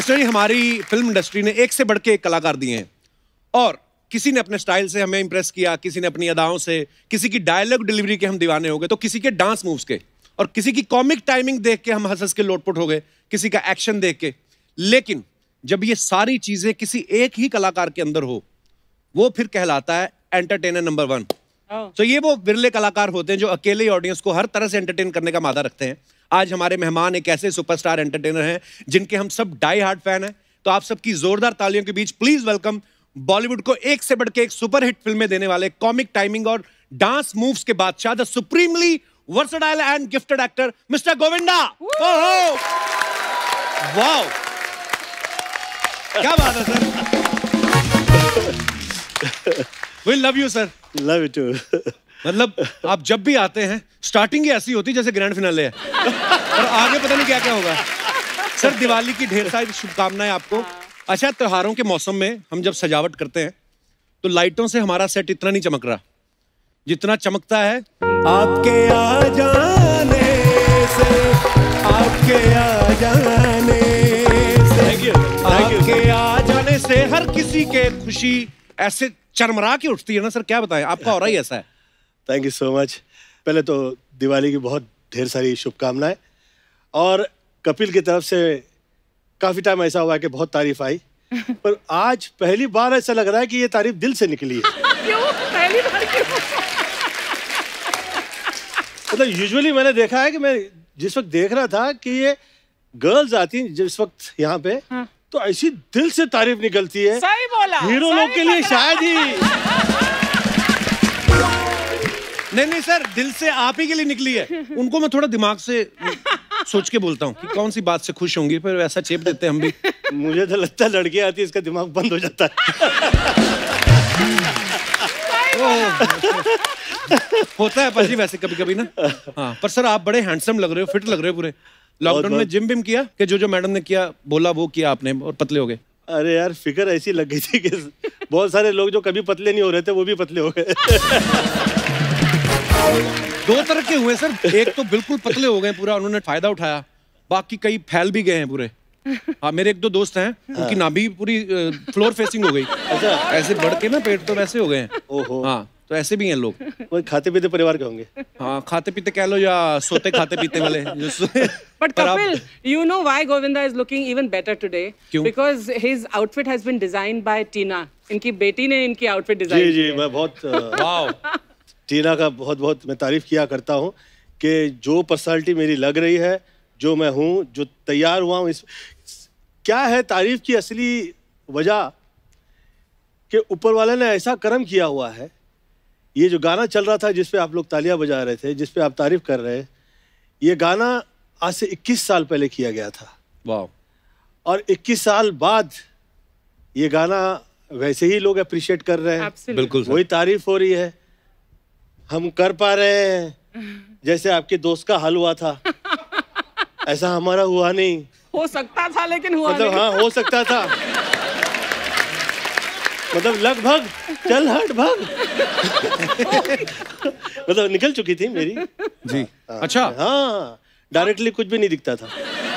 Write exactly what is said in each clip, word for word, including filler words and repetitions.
अर्चना जी, हमारी film industry ने एक से बढ़ के एक कलाकार दिए हैं और किसी ने अपने स्टाइल से हमें इंप्रेस किया, किसी ने अपनी अदाओं से, किसी की डायलॉग डिलीवरी के हम दीवाने हो गए, तो किसी के डांस मूव्स के, और किसी की कॉमिक टाइमिंग देख के हम हंस हंस के लोटपोट हो गए, किसी का एक्शन देख के। लेकिन जब ये सारी चीजें किसी एक ही कलाकार के अंदर हो, वो फिर कहलाता है एंटरटेनर नंबर वन। तो ये वो बिरले कलाकार होते हैं जो अकेले ऑडियंस को हर तरह से एंटरटेन करने का मादा रखते हैं। आज हमारे मेहमान एक ऐसे सुपरस्टार एंटरटेनर हैं जिनके हम सब डाई हार्ड फैन हैं। तो आप सबकी जोरदार तालियों के बीच प्लीज वेलकम बॉलीवुड को एक से बढ़ के एक सुपरहिट फिल्में देने वाले, कॉमिक टाइमिंग और डांस मूव्स के बादशाह, the supremely versatile and gifted actor mister Govinda. ओहो, वाओ, क्या बात है sir. We love you sir. Love you too. मतलब आप जब भी आते हैं स्टार्टिंग ही ऐसी होती है जैसे ग्रैंड फिनाले है और आगे पता नहीं क्या क्या होगा। सर, दिवाली की ढेर सारी शुभकामनाएं आपको। अच्छा, त्योहारों के मौसम में हम जब सजावट करते हैं तो लाइटों से हमारा सेट इतना नहीं चमक रहा जितना चमकता है आपके आ जाने से, आपके आ जाने से, आपके आ जाने से हर किसी के खुशी ऐसे चरमरा के उठती है ना सर, क्या बताएं, आपका और ही ऐसा है। Thank you so much. पहले तो दिवाली की बहुत ढेर सारी शुभकामनाएं, और कपिल की तरफ से काफी टाइम ऐसा हुआ है कि बहुत तारीफ आई, पर आज पहली बार ऐसा लग रहा है कि ये तारीफ दिल से निकली है। क्यों पहली बार क्यों? मतलब यूजुअली मैंने देखा है कि मैं जिस वक्त देख रहा था कि ये गर्ल्स आती जिस वक्त यहाँ पे, हाँ। तो ऐसी दिल से तारीफ निकलती है। सही बोला। हीरो लोग के लिए शायद ही। नहीं नहीं सर, दिल से आप ही के लिए निकली है। उनको मैं थोड़ा दिमाग से सोच के बोलता हूँ कि कौन सी बात से खुश होंगी, फिर वैसा चेप देते हैं हम भी। मुझे तो लगता है लड़की आती है इसका दिमाग बंद हो जाता है। होता है पाजी वैसे कभी कभी ना। हाँ, पर सर आप बड़े हैंडसम लग रहे हो, फिट लग रहे हो पूरे। लॉकडाउन में जिम बिम किया कि जो जो मैडम ने किया बोला वो किया आपने और पतले हो गए? अरे यार, फिकर ऐसी लग गई थी कि बहुत सारे लोग जो कभी पतले नहीं हो रहे थे वो भी पतले हो गए। दो तरह के हुए सर, एक तो बिल्कुल पतले हो गए पूरा, उन्होंने फायदा उठाया, बाकी कई फैल भी गए हैं पूरे। हाँ, मेरे एक दो दोस्त हैं, उनकी नाभि पूरी फ्लोर फेसिंग हो गई। अच्छा, ऐसे बढ़ के ना पेट तो वैसे हो गए हैं। ओहो। हाँ, तो ऐसे भी हैं लोग। वो खाते पीते परिवार के होंगे। हाँ, खाते पीते कह लो या सोते खाते पीते वाले। But Kapil, you know why Govinda is looking even better today? क्यों? Because his outfit has been designed by Tina. इनकी बेटी ने इनकी आउटफिट डिजाइन की है। जी जी, मैं बहुत वाव टीना का बहुत बहुत मैं तारीफ किया करता हूँ कि जो पर्सनालिटी मेरी लग रही है, जो मैं हूँ, जो तैयार हुआ हूँ, इस क्या है तारीफ की असली वजह कि ऊपर वाले ने ऐसा कर्म किया हुआ है। ये जो गाना चल रहा था जिस पे आप लोग तालियां बजा रहे थे, जिस पे आप तारीफ कर रहे हैं, ये गाना आज से इक्कीस साल पहले किया गया था। वाह। और इक्कीस साल बाद ये गाना वैसे ही लोग अप्रिशिएट कर रहे हैं। बिल्कुल, वही तारीफ हो रही है, हम कर पा रहे हैं। जैसे आपके दोस्त का हाल हुआ था ऐसा हमारा हुआ नहीं। हो सकता था लेकिन हुआ मतलब नहीं। हाँ, हो सकता था, मतलब लगभग चल हट भाग। मतलब निकल चुकी थी मेरी जी। आ, अच्छा, हाँ, डायरेक्टली कुछ भी नहीं दिखता था।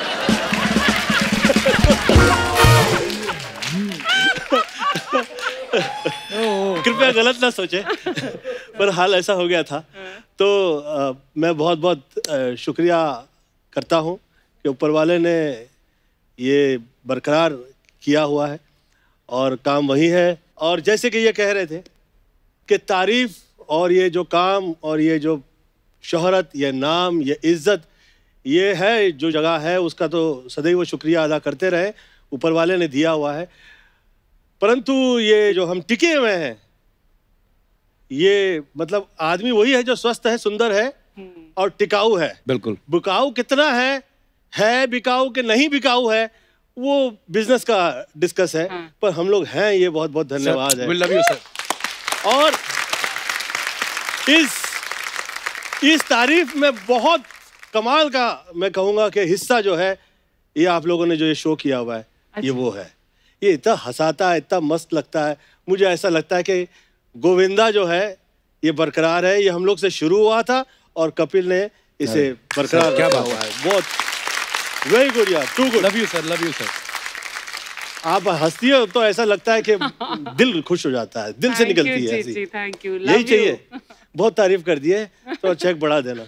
कृपया गलत ना सोचे, पर हाल ऐसा हो गया था। तो आ, मैं बहुत बहुत शुक्रिया करता हूँ कि ऊपर वाले ने ये बरकरार किया हुआ है और काम वही है। और जैसे कि ये कह रहे थे कि तारीफ और ये जो काम और ये जो शोहरत, ये नाम, ये इज्जत, ये है जो जगह है, उसका तो सदैव शुक्रिया अदा करते रहे, ऊपर वाले ने दिया हुआ है। परंतु ये जो हम टिके हुए हैं, ये मतलब आदमी वही है जो स्वस्थ है, सुंदर है और टिकाऊ है। बिल्कुल। बिकाऊ कितना है है बिकाऊ के नहीं बिकाऊ है, वो बिजनेस का डिस्कस है। हाँ। पर हम लोग हैं, ये बहुत बहुत धन्यवाद है। We love you, sir। और इस इस तारीफ में बहुत कमाल का मैं कहूँगा कि हिस्सा जो है, ये आप लोगों ने जो ये शो किया हुआ है। अच्छा। ये वो है, ये इतना हंसाता है, इतना मस्त लगता है। मुझे ऐसा लगता है कि गोविंदा जो है ये बरकरार है। ये हम लोग से शुरू हुआ था और कपिल ने इसे बरकरार क्या रखा बात हुआ है। बहुत वेरी गुड यार, too good. Love you sir, love you sir. आप हंसती हो तो ऐसा लगता है कि दिल खुश हो जाता है, दिल से निकलती है ऐसी। थैंक यू, यही चाहिए। बहुत तारीफ कर दिए तो चेक बढ़ा देना।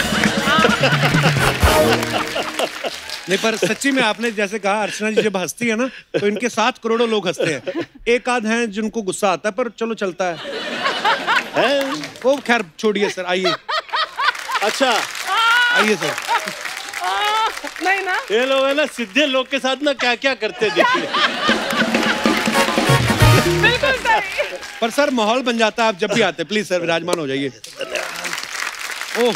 नहीं पर सच्ची में आपने जैसे कहा अर्चना जी जब हंसती है ना तो इनके साथ करोड़ों लोग हंसते हैं, एक आध हैं जिनको गुस्सा आता है पर चलो चलता है, है? वो खैर छोड़िए सर, आइए। अच्छा आइए सर। नहीं ना, ये लोग है ना सीधे लोग के साथ ना क्या क्या करते देखिए। बिल्कुल सही। पर सर माहौल बन जाता है आप जब भी आते, प्लीज सर विराजमान हो जाइए। ओह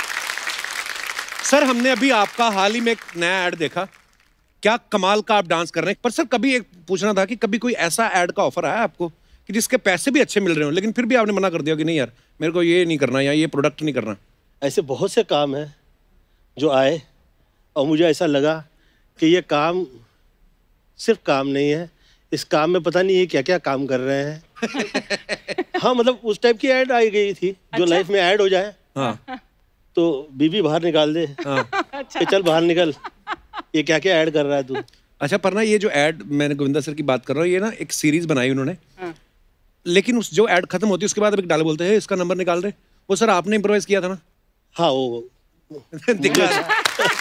सर, हमने अभी आपका हाल ही में एक नया ऐड देखा, क्या कमाल का आप डांस कर रहे हैं। पर सर कभी एक पूछना था कि कभी कोई ऐसा ऐड का ऑफर आया आपको कि जिसके पैसे भी अच्छे मिल रहे हो लेकिन फिर भी आपने मना कर दिया कि नहीं यार मेरे को ये नहीं करना या ये प्रोडक्ट नहीं करना? ऐसे बहुत से काम हैं जो आए और मुझे ऐसा लगा कि ये काम सिर्फ काम नहीं है, इस काम में पता नहीं ये क्या क्या काम कर रहे हैं। हाँ मतलब उस टाइप की ऐड आई गई थी जो अच्छा? लाइफ में ऐड हो जाए। हाँ। तो बीबी बाहर निकाल दे। हाँ। अच्छा। कि चल बाहर निकल, ये क्या क्या ऐड कर रहा है तू। अच्छा पर ना ये जो ऐड, मैंने गोविंदा सर की बात कर रहा हूँ, ये ना एक सीरीज बनाई उन्होंने। हाँ। लेकिन उस जो ऐड खत्म होती है उसके बाद अब एक डायलॉग बोलते हैं इसका नंबर निकाल रहे, वो सर आपने इम्प्रोवाइज किया था ना? हाँ वो दिख रहा है।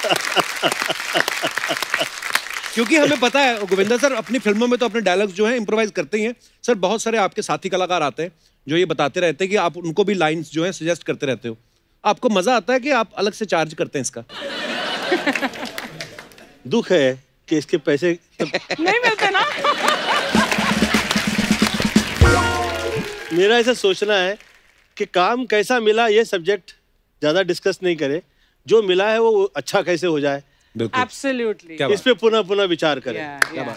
क्योंकि हमें पता है गोविंदा सर अपनी फिल्मों में तो अपने डायलॉग्स जो हैं इम्प्रोवाइज करते ही हैं। सर बहुत सारे आपके साथी कलाकार आते हैं जो ये बताते रहते हैं कि आप उनको भी लाइंस जो हैं सजेस्ट करते रहते हो। आपको मजा आता है कि आप अलग से चार्ज करते हैं इसका? दुख है कि इसके पैसे नहीं मिलते ना। मेरा ऐसा सोचना है कि काम कैसा मिला ये सब्जेक्ट ज्यादा डिस्कस नहीं करे, जो मिला है वो अच्छा कैसे हो जाए Absolutely. इस पे पुनः पुनः विचार करें। Yeah, yeah.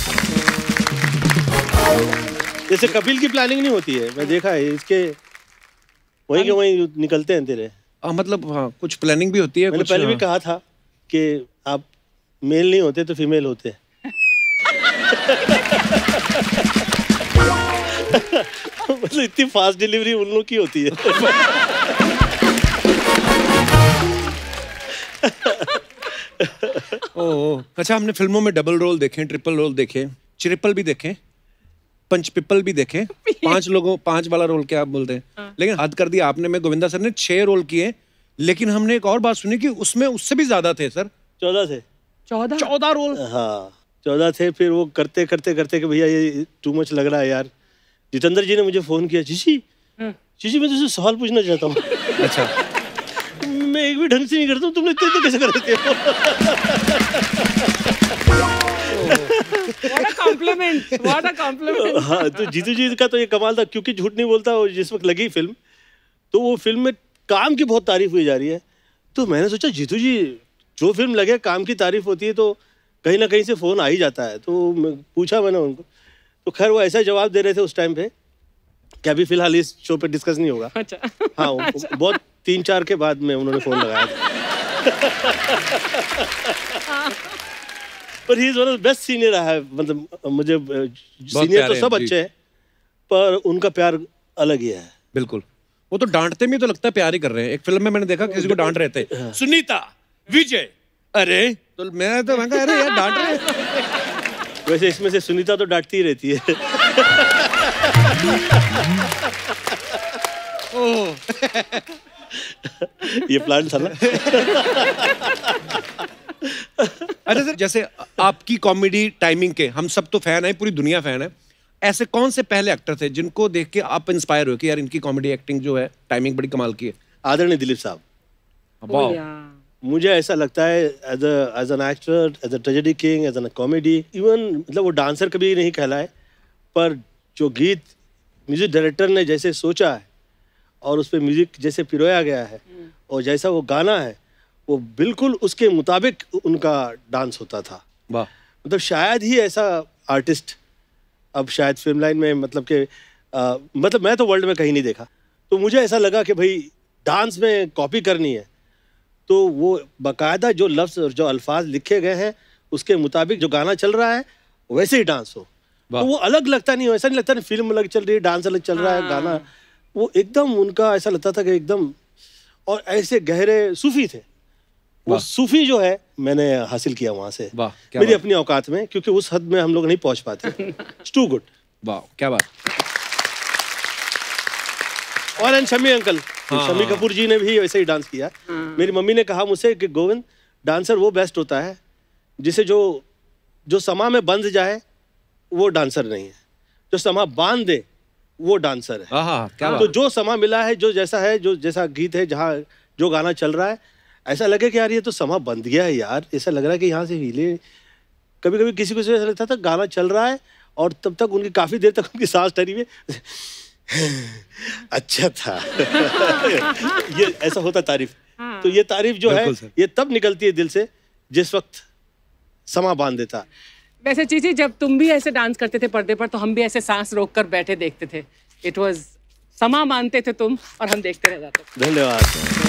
जैसे कपिल की प्लानिंग नहीं होती है, मैं देखा है इसके वहीं के वहीं निकलते हैं तेरे। आ, मतलब हाँ कुछ प्लानिंग भी होती है। मैंने कुछ, पहले भी हाँ। कहा था कि आप मेल नहीं होते तो फीमेल होते। मतलब इतनी फास्ट डिलीवरी उन लोग की होती है। ओह अच्छा, हमने फिल्मों में डबल रोल देखे, ट्रिपल रोल देखे, ट्रिपल भी देखे, पंच पिपल भी देखे, पांच लोगों पांच वाला रोल क्या आप बोलते हैं। हाँ। लेकिन हद कर दिया आपने। में गोविंदा सर ने छह रोल किए, लेकिन हमने एक और बात सुनी कि उसमें उससे भी ज्यादा थे सर। चौदह थे। चौदह चौदह रोल। हाँ चौदह थे। फिर वो करते करते करते कि भैया ये टू मच लग रहा है यार। जितेंद्र जी ने मुझे फोन किया, जीजी जीजी मैं तुझसे सवाल पूछना चाहता हूँ। अच्छा। मैं एक भी ढंग से नहीं करता हूँ, तुम लोग इतने कैसे कर देते हो? What a compliment, what a compliment. हाँ तो जीतू जी का तो ये कमाल था, क्योंकि झूठ नहीं बोलता। और जिस वक्त लगी फिल्म तो वो फिल्म में काम की बहुत तारीफ हुई जा रही है। तो मैंने सोचा जीतू जी जो फिल्म लगे काम की तारीफ होती है तो कहीं ना कहीं से फोन आ ही जाता है। तो मैं पूछा मैंने उनको, तो खैर वो ऐसा जवाब दे रहे थे उस टाइम पे कि अभी फिलहाल इस शो पे डिस्कस नहीं होगा। अच्छा। हाँ अच्छा। बहुत तीन चार के बाद में उन्होंने फोन लगाया था। पर he is one of the best senior रहा है। मतलब मुझे सीनियर तो सब अच्छे हैं पर उनका प्यार अलग ही है। बिल्कुल, वो तो डांटते भी तो लगता है प्यार ही कर रहे हैं। एक फिल्म में मैंने देखा किसी को डांट रहे थे, हाँ। सुनीता विजय, अरे तो मैं तो मैं कहा अरे यार डांट रहे हैं। वैसे इसमें से सुनीता तो डांटती ही रहती है। ये प्लान था ना। अच्छा सर, जैसे आपकी कॉमेडी टाइमिंग के हम सब तो फैन है, पूरी दुनिया फैन है। ऐसे कौन से पहले एक्टर थे जिनको देख के आप इंस्पायर हुए कि यार इनकी कॉमेडी एक्टिंग जो है टाइमिंग बड़ी कमाल की है? आदरणीय दिलीप साहब। Oh, yeah. मुझे ऐसा लगता है as a as an actor, as a tragedy king, as an comedy, even मतलब वो डांसर कभी नहीं कहलाए पर जो गीत म्यूजिक डायरेक्टर ने जैसे सोचा है और उस पर म्यूजिक जैसे पिरोया गया है और जैसा वो गाना है वो बिल्कुल उसके मुताबिक उनका डांस होता था। वाह। मतलब शायद ही ऐसा आर्टिस्ट अब शायद फिल्म लाइन में मतलब कि मतलब मैं तो वर्ल्ड में कहीं नहीं देखा। तो मुझे ऐसा लगा कि भाई डांस में कॉपी करनी है तो वो बाकायदा जो लफ्ज़ और जो अल्फाज लिखे गए हैं उसके मुताबिक जो गाना चल रहा है वैसे ही डांस हो। तो वो अलग लगता नहीं हो, ऐसा नहीं लगता नहीं फिल्म अलग चल रही है डांस अलग चल रहा है, गाना वो एकदम उनका ऐसा लगता था कि एकदम। और ऐसे गहरे सूफी थे, वो सूफी जो है मैंने हासिल किया वहां से, मेरी अपनी औकात में, क्योंकि उस हद में हम लोग नहीं पहुंच पाते। It's too good. वाह क्या बात। और एंड शमी अंकल, हाँ, शमी कपूर जी ने भी वैसे ही डांस किया। मेरी मम्मी ने कहा मुझसे कि गोविंद, डांसर वो बेस्ट होता है जिसे जो जो समा में बंध जाए वो डांसर नहीं है, जो समा बांध दे वो डांसर है। हाँ, क्या तो जो समा मिला है, जो जैसा है, जो जैसा गीत है, जहाँ जो गाना चल रहा है, ऐसा लगे कि यार ये तो समा बंध गया है यार, ऐसा लग रहा है कि यहाँ से हिले। कभी कभी किसी को ऐसा लगता था गाना चल रहा है और तब तक उनकी काफी देर तक उनकी सांस ठहरी हुई अच्छा था ये ऐसा होता तारीफ। तो ये तारीफ जो है ये तब निकलती है दिल से जिस वक्त समा बांध देता। वैसे चीची, जब तुम भी ऐसे डांस करते थे पर्दे पर तो हम भी ऐसे सांस रोक कर बैठे देखते थे। इट वाज समा मानते थे तुम और हम देखते रह जाते। धन्यवाद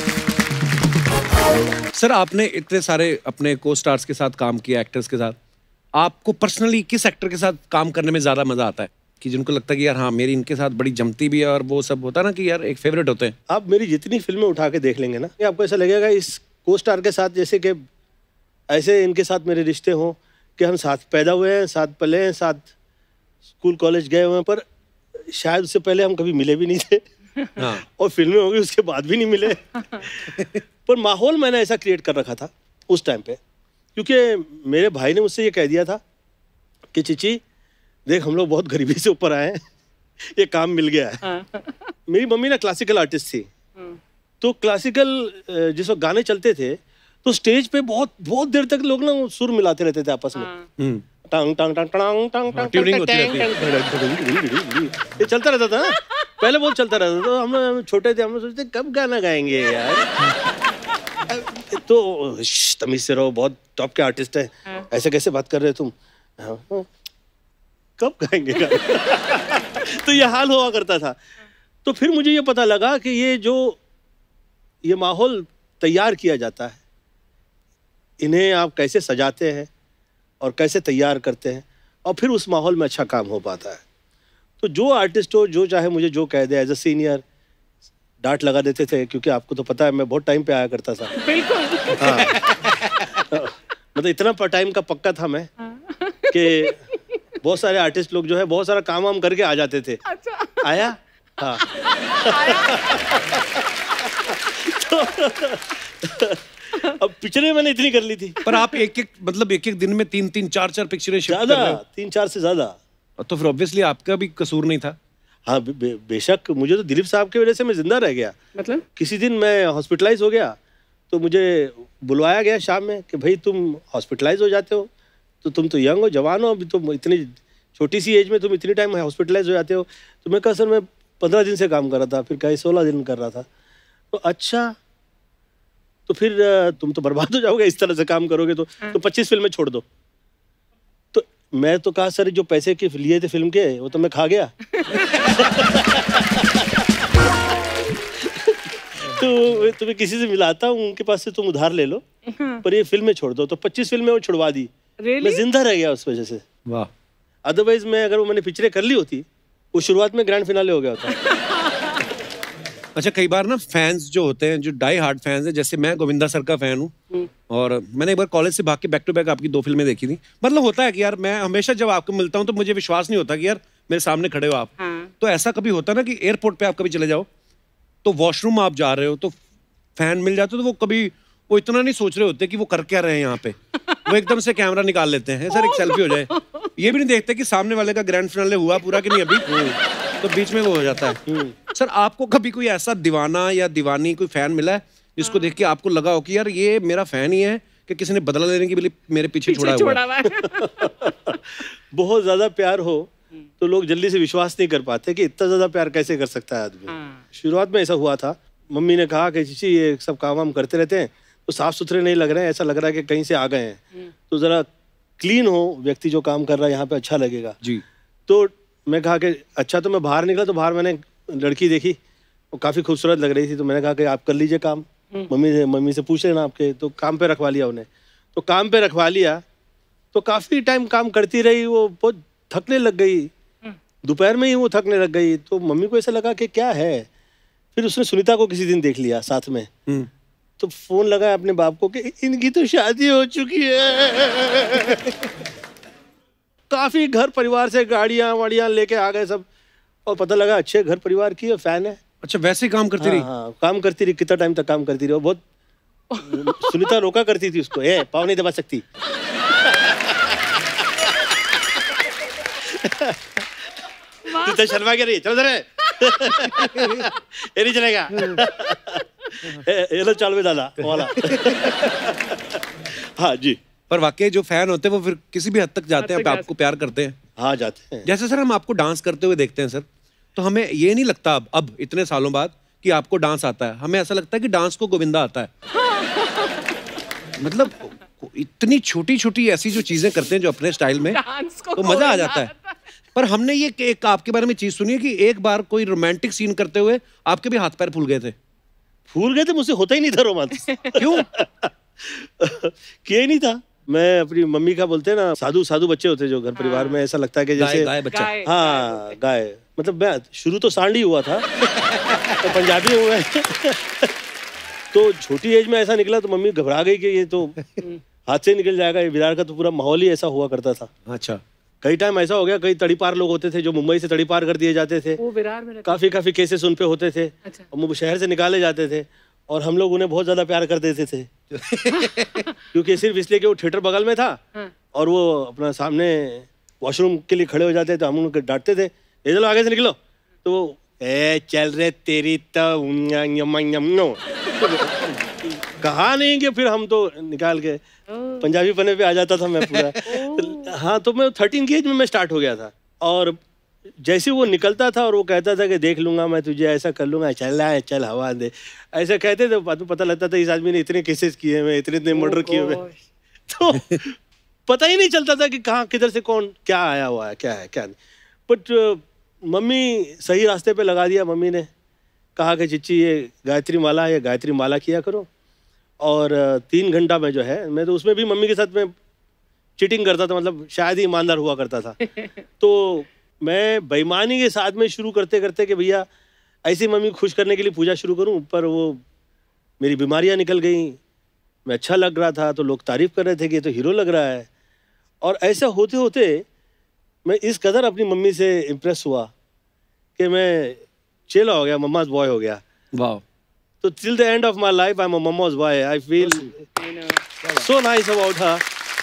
सर। आपने इतने सारे अपने को स्टार्स के साथ काम किया, एक्टर्स के साथ, आपको पर्सनली किस एक्टर के साथ काम करने में ज्यादा मजा आता है कि जिनको लगता है कि यार हाँ मेरी इनके साथ बड़ी जमती भी है और वो सब होता है ना कि यार एक फेवरेट होते हैं? आप मेरी जितनी फिल्में उठा के देख लेंगे ना, आपको ऐसा लगेगा इस को स्टार के साथ जैसे कि ऐसे इनके साथ मेरे रिश्ते हों कि हम साथ पैदा हुए हैं, साथ पले हैं, साथ स्कूल कॉलेज गए हुए हैं, पर शायद उससे पहले हम कभी मिले भी नहीं थे। हाँ। और फिल्में होंगी उसके बाद भी नहीं मिले पर माहौल मैंने ऐसा क्रिएट कर रखा था उस टाइम पे, क्योंकि मेरे भाई ने मुझसे ये कह दिया था कि चिची देख हम लोग बहुत गरीबी से ऊपर आए हैं, ये काम मिल गया है। मेरी मम्मी ना क्लासिकल आर्टिस्ट थी, तो क्लासिकल जिस वक्त गाने चलते थे तो स्टेज पे बहुत बहुत देर तक लोग ना सुर मिलाते रहते थे आपस में, टांग टांग टांग टांग टांग टांग ट्यूनिंग होती रहती है, ये चलता रहता था ना पहले, बहुत चलता रहता था। तो हम लोग छोटे थे, हम लोग सोचते कब गाना गाएंगे यार तो तमीज से रहो, बहुत टॉप के आर्टिस्ट है, ऐसे कैसे बात कर रहे हो तुम, कब गाएंगे गाना तो ये हाल हुआ करता था। तो फिर मुझे ये पता लगा कि ये जो ये माहौल तैयार किया जाता है, इन्हें आप कैसे सजाते हैं और कैसे तैयार करते हैं और फिर उस माहौल में अच्छा काम हो पाता है। तो जो आर्टिस्ट हो, जो चाहे मुझे जो कह दे, एज अ सीनियर डांट लगा देते थे, क्योंकि आपको तो पता है मैं बहुत टाइम पे आया करता था। बिल्कुल। हाँ। मतलब इतना टाइम का पक्का था मैं कि बहुत सारे आर्टिस्ट लोग जो है बहुत सारा काम वाम करके आ जाते थे। अच्छा। आया? हाँ। तो, अब पिक्चरें मैंने इतनी कर ली थी। पर आप एक एक मतलब एक एक दिन में तीन तीन चार चार पिक्चरें शिफ्ट कर रहे हो? तीन चार से ज्यादा। तो फिर ऑब्वियसली आपका भी कसूर नहीं था। हाँ बे, बेशक मुझे तो दिलीप साहब की वजह से मैं जिंदा रह गया। मतलब किसी दिन मैं हॉस्पिटलाइज हो गया तो मुझे बुलवाया गया शाम में कि भाई तुम हॉस्पिटलाइज हो जाते हो, तो तुम तो यंग हो, जवान हो, अभी तुम इतनी छोटी सी एज में तुम इतनी टाइम हॉस्पिटलाइज हो जाते हो। तो मैं कहा सर मैं पंद्रह दिन से काम कर रहा था, फिर कहीं सोलह दिन कर रहा था। तो अच्छा, तो फिर तुम तो बर्बाद हो जाओगे इस तरह से काम करोगे तो तो पच्चीस फिल्में छोड़ दो। तो मैं तो कहा सर जो पैसे के लिए थे फिल्म के वो तो मैं खा गया तो तुम्हें किसी से मिलाता हूँ, उनके पास से तुम उधार ले लो, पर ये फिल्में छोड़ दो। तो पच्चीस फिल्में वो छुड़वा दी। really? मैं जिंदा रह गया उस वजह से। वाह। अदरवाइज मैं अगर वो मैंने पिक्चरें कर ली होती, वो शुरुआत में ग्रैंड फिनाले हो गया होता। अच्छा, कई बार ना फैंस जो होते हैं, जो डाई हार्ड फैंस हैं, जैसे मैं गोविंदा सर का फैन हूँ और मैंने एक बार कॉलेज से भाग के बैक टू बैक आपकी दो फिल्में देखी थी। मतलब होता है कि यार मैं हमेशा जब आपको मिलता हूँ तो मुझे विश्वास नहीं होता कि यार मेरे सामने खड़े हो आप। हाँ। तो ऐसा कभी होता ना कि एयरपोर्ट पे आप कभी चले जाओ तो वॉशरूम आप जा रहे हो तो फैन मिल जाते तो वो कभी वो इतना नहीं सोच रहे होते कि वो कर क्या रहे हैं यहाँ पे, वो एकदम से कैमरा निकाल लेते हैं, सर एक सेल्फी हो जाए। ये भी नहीं देखते कि सामने वाले का ग्रैंड फिनाले हुआ पूरा कि नहीं अभी, तो बीच में वो हो जाता है। सर आपको कभी कोई ऐसा दीवाना या दीवानी कोई फैन मिला है जिसको देख के आपको लगा हो कि यार ये मेरा फैन ही है कि किसी ने बदला लेने के लिए मेरे पीछे छोड़ा हुआ है? बहुत ज्यादा प्यार हो तो लोग जल्दी से विश्वास नहीं कर पाते कि इतना ज्यादा प्यार कैसे कर सकता है आदमी। शुरुआत में ऐसा हुआ था, मम्मी ने कहा कि चीची ये सब काम वाम करते रहते हैं तो साफ सुथरे नहीं लग रहे हैं, ऐसा लग रहा है कि कहीं से आ गए हैं, तो जरा क्लीन हो व्यक्ति जो काम कर रहा है यहाँ पे, अच्छा लगेगा जी। तो मैं कहा कि अच्छा, तो मैं बाहर निकला तो बाहर मैंने लड़की देखी, वो काफ़ी खूबसूरत लग रही थी, तो मैंने कहा कि आप कर लीजिए काम, मम्मी से मम्मी से पूछ लेना आपके। तो काम पे रखवा लिया उन्हें, तो काम पे रखवा लिया तो काफ़ी टाइम काम करती रही, वो बहुत थकने लग गई, दोपहर में ही वो थकने लग गई। तो मम्मी को ऐसा लगा कि क्या है, फिर उसने सुनीता को किसी दिन देख लिया साथ में, तो फोन लगाया अपने बाप को कि इनकी तो शादी हो चुकी है। काफी घर परिवार से गाड़ियां वाड़ियां लेके आ गए सब, और पता लगा अच्छे घर परिवार की फैन है। अच्छा, वैसे ही काम करती हाँ, रही? हाँ, काम करती रही, कितना टाइम तक काम करती रही। बहुत सुनीता रोका करती थी उसको, ए पाँव नहीं दबा सकती। तू तो शर्मा क्या रही, चलो जरा। ये नहीं चलेगा। ये लो चाल में दादा वाला। हाँ जी। पर वाकई जो फैन होते हैं वो फिर किसी भी हद तक जाते हैं, आपको प्यार करते हैं। हाँ जाते हैं। जैसे सर हम आपको डांस करते हुए देखते हैं सर, तो हमें ये नहीं लगता अब अब इतने सालों बाद कि आपको डांस आता है। हमें ऐसा लगता है कि डांस को गोविंदा आता है। मतलब इतनी छोटी छोटी ऐसी जो चीजें करते हैं जो अपने स्टाइल में, तो मजा आ जाता है। पर हमने ये एक आपके बारे में चीज सुनी है कि एक बार कोई रोमांटिक सीन करते हुए आपके भी हाथ पैर फूल गए थे। फूल गए थे? मुझसे होता ही नहीं था रोमांस। क्यों? किया ही नहीं था। मैं अपनी मम्मी का, बोलते हैं ना, साधु साधु बच्चे होते जो घर परिवार में, ऐसा लगता है कि जैसे गाय बच्चा। हाँ गाय। मतलब मैं शुरू तो सांड ही हुआ था, तो पंजाबी हुआ है। तो छोटी एज में ऐसा निकला तो मम्मी घबरा गई कि ये तो हाथ से निकल जाएगा। ये विरार का तो पूरा माहौल ही ऐसा हुआ करता था। अच्छा। कई टाइम ऐसा हो गया, कई तड़ी पार लोग होते थे जो मुंबई से तड़ी पार कर दिए जाते थे। वो विरार में काफी काफी केसेस उन पे होते थे। अच्छा। वो शहर से निकाले जाते थे और हम लोग उन्हें बहुत ज्यादा प्यार कर देते थे। क्योंकि सिर्फ इसलिए कि वो थिएटर बगल में था। हाँ। और वो अपना सामने वॉशरूम के लिए खड़े हो जाते थे, हम उनको डांटते थे, ये चलो आगे से निकलो। तो वो ए चल रे तेरी तो कहा नहीं कि फिर हम तो निकाल के पंजाबी पने पे आ जाता था मैं पूरा। हाँ, तो मैं थर्टीन की एज में मैं स्टार्ट हो गया था। और जैसे वो निकलता था और वो कहता था कि देख लूंगा मैं तुझे, ऐसा कर लूंगा, चल रहा है, चल हवा दे, ऐसा कहते थे। बाद में पता लगता था इस आदमी ने इतने केसेस किए हुए, इतने इतने मर्डर किए हुए। तो पता ही नहीं चलता था कि कहाँ किधर से कौन क्या आया हुआ है, क्या है क्या नहीं। बट मम्मी सही रास्ते पे लगा दिया। मम्मी ने कहा कि चिच्ची ये गायत्री माला है, ये गायत्री माला किया करो। और तीन घंटा में जो है, मैं तो उसमें भी मम्मी के साथ में चीटिंग करता था, मतलब शायद ही ईमानदार हुआ करता था। तो मैं बेईमानी के साथ में शुरू करते करते कि भैया ऐसी मम्मी खुश करने के लिए पूजा शुरू करूं, पर वो मेरी बीमारियां निकल गई। मैं अच्छा लग रहा था तो लोग तारीफ कर रहे थे कि ये तो हीरो लग रहा है। और ऐसा होते होते मैं इस कदर अपनी मम्मी से इम्प्रेस हुआ कि मैं चेला हो गया, मम्माज बॉय हो गया। वाह। तो till the end of my life I am a mamma's boy. I feel so nice about her.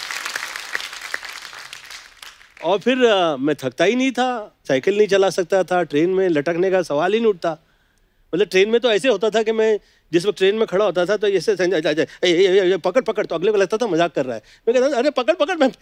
और फिर uh, मैं थकता ही नहीं था, साइकिल नहीं चला सकता था, ट्रेन में लटकने का सवाल ही नहीं उठता। मतलब ट्रेन में तो ऐसे होता था कि मैं जिस वक्त ट्रेन में खड़ा होता था तो ऐसे पकड़ पकड़, तो अगले को लगता था मजाक कर रहा है। मैं कहता था अरे पकड़ पकड़, मैं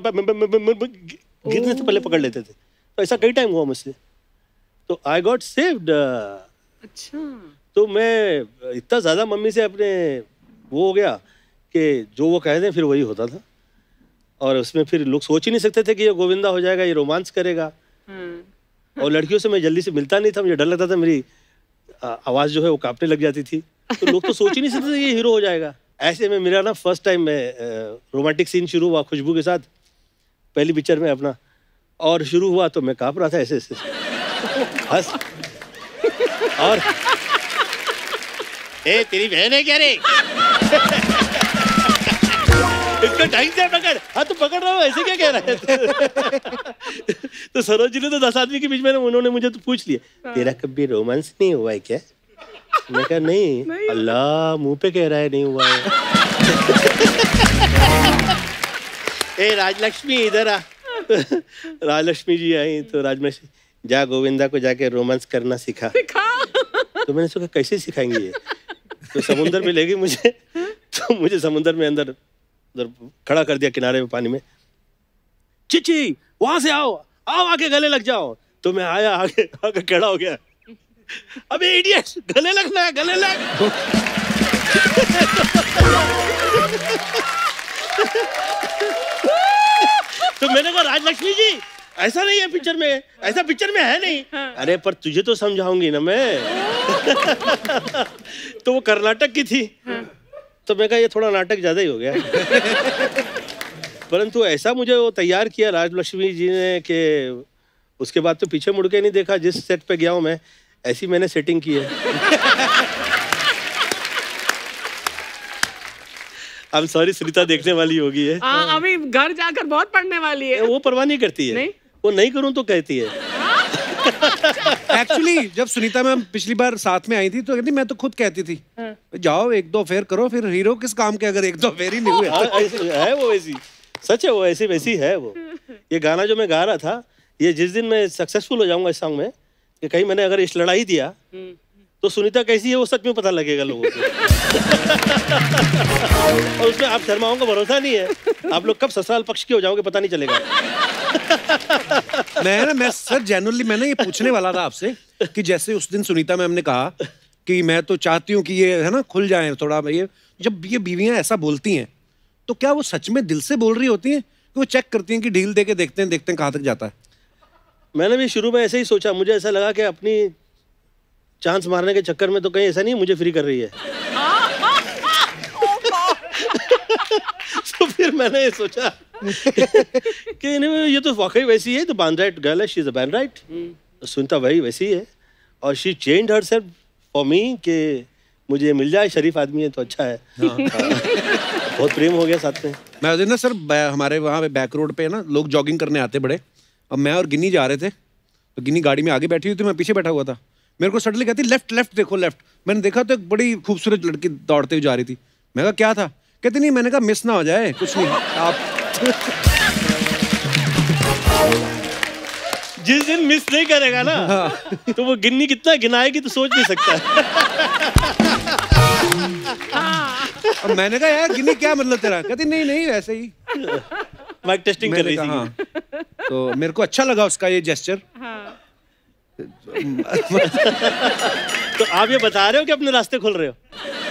गिरने से पहले पकड़ लेते थे। तो ऐसा कई टाइम हुआ मुझसे, तो आई गॉट सेव्ड। अच्छा। तो मैं इतना ज़्यादा मम्मी से अपने वो हो गया कि जो वो कहते हैं फिर वही होता था। और उसमें फिर लोग सोच ही नहीं सकते थे कि ये गोविंदा हो जाएगा, ये रोमांस करेगा। और लड़कियों से मैं जल्दी से मिलता नहीं था, मुझे डर लगता था मेरी आवाज़ जो है वो कांपने लग जाती थी। तो लोग तो सोच ही नहीं सकते थे ये हीरो हो जाएगा। ऐसे में मेरा ना फर्स्ट टाइम में रोमांटिक सीन शुरू हुआ खुशबू के साथ, पहली पिक्चर में अपना। और शुरू हुआ तो मैं काँप रहा था ऐसे ऐसे बस। और ए तेरी बहन है क्या रे? इसको ढंग से पकड़। हाँ तो पकड़ रहा हूँ, ऐसे क्या कह रहा है? तो सरोज जी ने तो दस आदमी के बीच में उन्होंने मुझे तो पूछ लिया, तेरा कभी रोमांस नहीं हुआ है क्या? मैं कहा नहीं, नहीं। अल्लाह मुंह पे कह रहा है नहीं हुआ है। ए राजलक्ष्मी इधर आ। राजलक्ष्मी जी आई तो राजलक्ष्मी, जा गोविंदा को जाके रोमांस करना सिखा। तो मैंने सोचा कैसे सिखाएंगे ये? तो समुंदर में ले गई मुझे। तो मुझे समुंदर में अंदर उधर खड़ा कर दिया किनारे में पानी में। चिची वहां से आओ, आओ आके गले लग जाओ। तो मैं आया, आगे आगे खड़ा हो गया। अबे इडियट, गले लगना है, गले लग। तो मैंने कहा राजलक्ष्मी जी ऐसा नहीं है पिक्चर में, ऐसा पिक्चर में है नहीं। हाँ। अरे पर तुझे तो समझाऊंगी ना मैं। तो वो कर्नाटक की थी। हाँ। तो मैं कहा ये थोड़ा नाटक ज्यादा ही हो गया। परंतु ऐसा मुझे वो तैयार किया राजलक्ष्मी जी ने कि उसके बाद तो पीछे मुड़ के नहीं देखा। जिस सेट पे गया हूँ मैं, ऐसी मैंने सेटिंग की है। I'm sorry, सुनीता देखने वाली होगी है। हाँ, अभी घर जाकर बहुत पढ़ने वाली है। वो परवाह नहीं करती है। नहीं? वो नहीं करूँ तो कहती है। एक्चुअली जब सुनीता मैम पिछली बार साथ में आई थी तो कहती मैं तो खुद कहती थी जाओ एक दो फेयर करो, फिर हीरो किस काम के अगर एक दो फेयर ही नहीं हुए। हाँ, है वो वैसी, सच है वो ऐसी वैसी है वो। ये गाना जो मैं गा रहा था, ये जिस दिन मैं सक्सेसफुल हो जाऊंगा इस सॉन्ग में, कि कहीं मैंने अगर इस लड़ाई दिया तो सुनीता कैसी है वो सच में पता लगेगा लोगों को। और उसमें आप शर्माओं का भरोसा नहीं है, आप लोग कब ससुराल पक्ष के हो जाओगे पता नहीं चलेगा। मैं ना मैं सर जेन्युइनली मैंने ये पूछने वाला था आपसे कि जैसे उस दिन सुनीता मैम ने कहा कि मैं तो चाहती हूँ कि ये है ना खुल जाए थोड़ा, ये जब ये बीवियां ऐसा बोलती हैं तो क्या वो सच में दिल से बोल रही होती हैं कि वो चेक करती हैं कि ढील दे के देखते हैं देखते हैं कहाँ तक जाता है? मैंने भी शुरू में ऐसे ही सोचा, मुझे ऐसा लगा कि अपनी चांस मारने के चक्कर में तो कहीं ऐसा नहीं मुझे फ्री कर रही है। तो फिर मैंने ये सोचा कि ये तो वाकई वैसी है, तो बैंड राइट गर्ल है, she is a band right. Sunita भाई वैसी है और she changed herself for me कि मुझे मिल जाए, शरीफ आदमी है तो अच्छा है। हाँ। बहुत प्रेम हो गया साथ में। मैं उस दिन ना सर हमारे वहाँ पे बैक रोड पे ना लोग जॉगिंग करने आते बड़े, और मैं और गिन्नी जा रहे थे तो गिन्नी गाड़ी में आगे बैठी हुई थी, मैं पीछे बैठा हुआ था। मेरे को सडनली कहती लेफ्ट लेफ्ट देखो लेफ्ट। मैंने देखा तो एक बड़ी खूबसूरत लड़की दौड़ते हुए जा रही थी। मैं कहा क्या था? कहती नहीं, मैंने कहा मिस ना हो जाए, कुछ नहीं आप। जिस दिन मिस नहीं करेगा ना हाँ। तो वो गिन्नी कितना गिनाएगी तो सोच नहीं सकता। और मैंने कहा यार गिन्नी क्या मतलब तेरा? कहती नहीं नहीं ऐसे ही माइक टेस्टिंग कर रही थी। हाँ। तो मेरे को अच्छा लगा उसका ये जेस्चर। हाँ। तो आप ये बता रहे हो कि अपने रास्ते खोल रहे हो?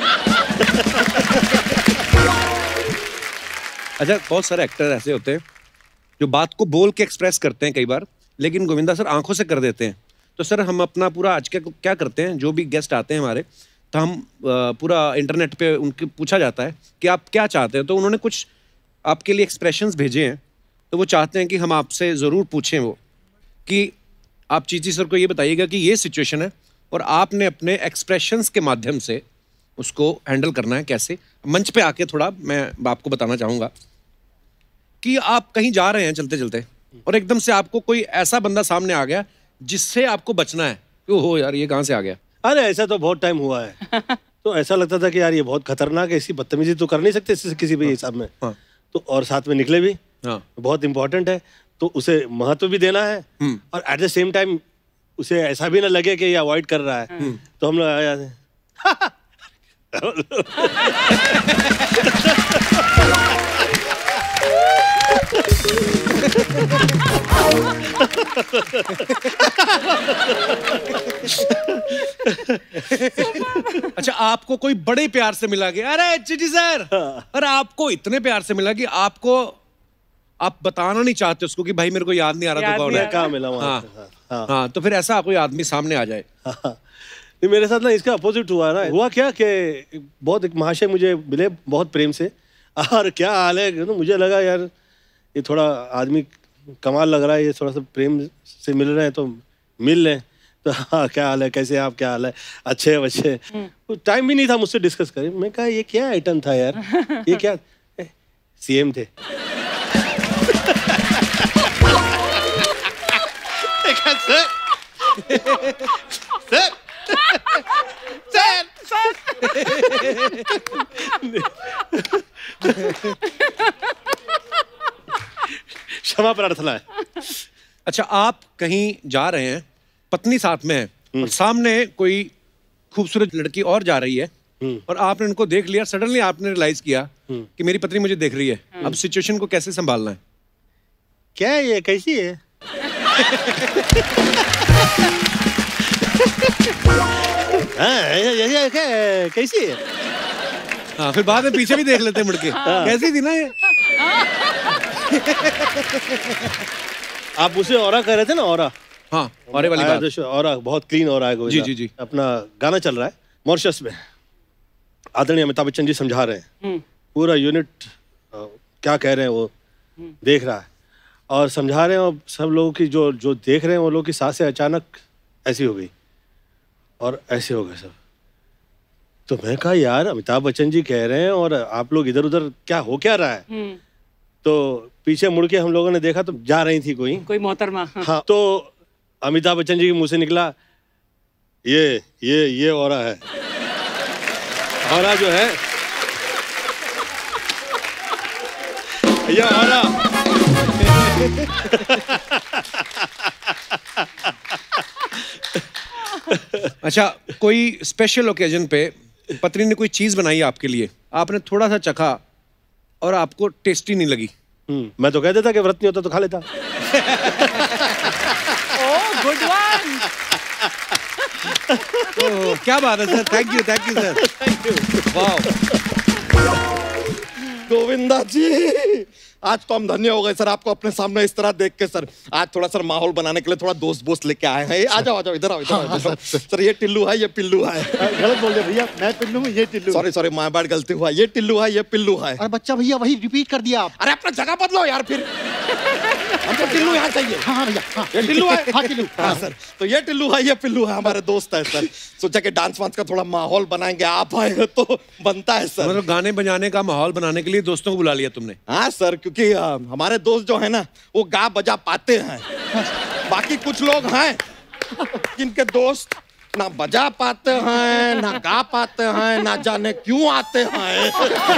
अच्छा, बहुत सारे एक्टर ऐसे होते हैं जो बात को बोल के एक्सप्रेस करते हैं कई बार, लेकिन गोविंदा सर आंखों से कर देते हैं। तो सर हम अपना पूरा आज क्या क्या करते हैं, जो भी गेस्ट आते हैं हमारे, तो हम पूरा इंटरनेट पे उनके पूछा जाता है कि आप क्या चाहते हैं। तो उन्होंने कुछ आपके लिए एक्सप्रेशंस भेजे हैं, तो वो चाहते हैं कि हम आपसे ज़रूर पूछें वो कि आप चीची सर को ये बताइएगा कि ये सिचुएशन है और आपने अपने एक्सप्रेशंस के माध्यम से उसको हैंडल करना है। कैसे? मंच पे आके थोड़ा मैं आपको बताना चाहूँगा कि आप कहीं जा रहे हैं चलते चलते और एकदम से आपको कोई ऐसा बंदा सामने आ गया जिससे आपको बचना है। ओहो यार ये कहाँ से आ गया? अरे ऐसा तो बहुत टाइम हुआ है। तो ऐसा लगता था कि यार ये बहुत खतरनाक है, ऐसी बदतमीजी तो कर नहीं सकते इससे किसी भी हिसाब में। हाँ। तो और साथ में निकले भी। हाँ। बहुत इंपॉर्टेंट है, तो उसे महत्व भी देना है और एट द सेम टाइम उसे ऐसा भी ना लगे कि ये अवॉइड कर रहा है। तो हम लोग आया अच्छा, आपको कोई बड़े प्यार से मिला कि अरे चिटी सर, अरे आपको इतने प्यार से मिला कि आपको आप बताना नहीं चाहते उसको कि भाई मेरे को याद नहीं आ रहा तो कौन है, कहाँ मिला वहाँ। हाँ, हाँ, हाँ, तो फिर ऐसा कोई आदमी सामने आ जाए। हाँ, नहीं मेरे साथ ना इसका अपोजिट हुआ ना। हुआ क्या कि बहुत एक महाशय मुझे मिले बहुत प्रेम से, और क्या हाल है, तो मुझे लगा यार ये थोड़ा आदमी कमाल लग रहा है, ये थोड़ा सा प्रेम से मिल रहे हैं तो मिल लें। तो हाँ क्या हाल है, कैसे आप, क्या हाल है, अच्छे अच्छे। टाइम भी नहीं था मुझसे डिस्कस करें। मैं कहा ये क्या आइटम था यार, ये क्या सीएम थे। सर सर सर क्षमा प्रार्थना है। अच्छा, आप कहीं जा रहे हैं, पत्नी साथ में है और सामने कोई खूबसूरत लड़की और जा रही है और आपने उनको देख लिया, सडनली आपने रियलाइज किया कि मेरी पत्नी मुझे देख रही है। अब सिचुएशन को कैसे संभालना है? क्या है ये, कैसी है? हाँ, कैसी है? हाँ, फिर बाद में पीछे भी देख लेते हैं मुड़ के। कैसी थी ना ये? आप उसे औरा कह रहे थे ना, औरा। हाँ, औरे वाली बात। औरा बहुत क्लीन औरा है गोविंदा। जी जी जी। अपना गाना चल रहा है मॉरिशस में, आदरणीय अमिताभ बच्चन जी समझा रहे हैं, पूरा यूनिट क्या कह रहे हैं वो देख रहा है और समझा रहे हैं, और सब लोगों की जो जो देख रहे हैं वो लोग की सांसें अचानक ऐसी हो गई और ऐसे हो गए सब। तो मैं कहा यार अमिताभ बच्चन जी कह रहे हैं और आप लोग इधर उधर क्या हो क्या रहा है। तो पीछे मुड़ के हम लोगों ने देखा तो जा रही थी कोई कोई मोहतरमा। हाँ, तो अमिताभ बच्चन जी के मुंह से निकला ये ये ये औरा है, औरा जो है ये औरा। अच्छा, कोई स्पेशल ओकेजन पे पत्नी ने कोई चीज बनाई आपके लिए, आपने थोड़ा सा चखा और आपको टेस्टी नहीं लगी? मैं तो कह देता कि व्रत नहीं होता तो खा लेता। Oh good one. ओह क्या बात है sir, thank you thank you sir, thank you. वाह गोविंदा जी, आज तो हम धन्य हो गए सर आपको अपने सामने इस तरह देख के। सर आज थोड़ा सर माहौल बनाने के लिए थोड़ा दोस्त दोस्त लेके आए हैं। आ जाओ आ जाओ इधर आओ इधर आओ, हाँ, हाँ, सर, सर ये टिल्लू है ये पिल्लू है। गलत बोल रहे भैया, मैं पिल्लू हूँ ये Tillu. Sorry sorry my bad, गलती हुआ, ये टिल्लू है ये पिल्लू है। अरे बच्चा भैया वही रिपीट कर दिया आप। अरे अपना जगह बदलो यार, फिर हमको टिल्लू यहाँ चाहिए। हाँ हाँ भैया, हाँ ये टिल्लू है। हाँ टिल्लू, हाँ सर, तो ये टिल्लू है ये पिल्लू है, हमारे दोस्त है सर। सोचा कि डांस वांस का थोड़ा माहौल बनाएंगे, आप आए तो बनता है सर। मतलब गाने बजाने का माहौल बनाने के लिए दोस्तों को बुला लिया तुमने? हाँ सर, क्योंकि आ, हमारे दोस्त जो है ना वो गा बजा पाते हैं। बाकी कुछ लोग हैं जिनके दोस्त ना बजा पाते हैं ना गा पाते हैं, ना जाने क्यों आते हैं।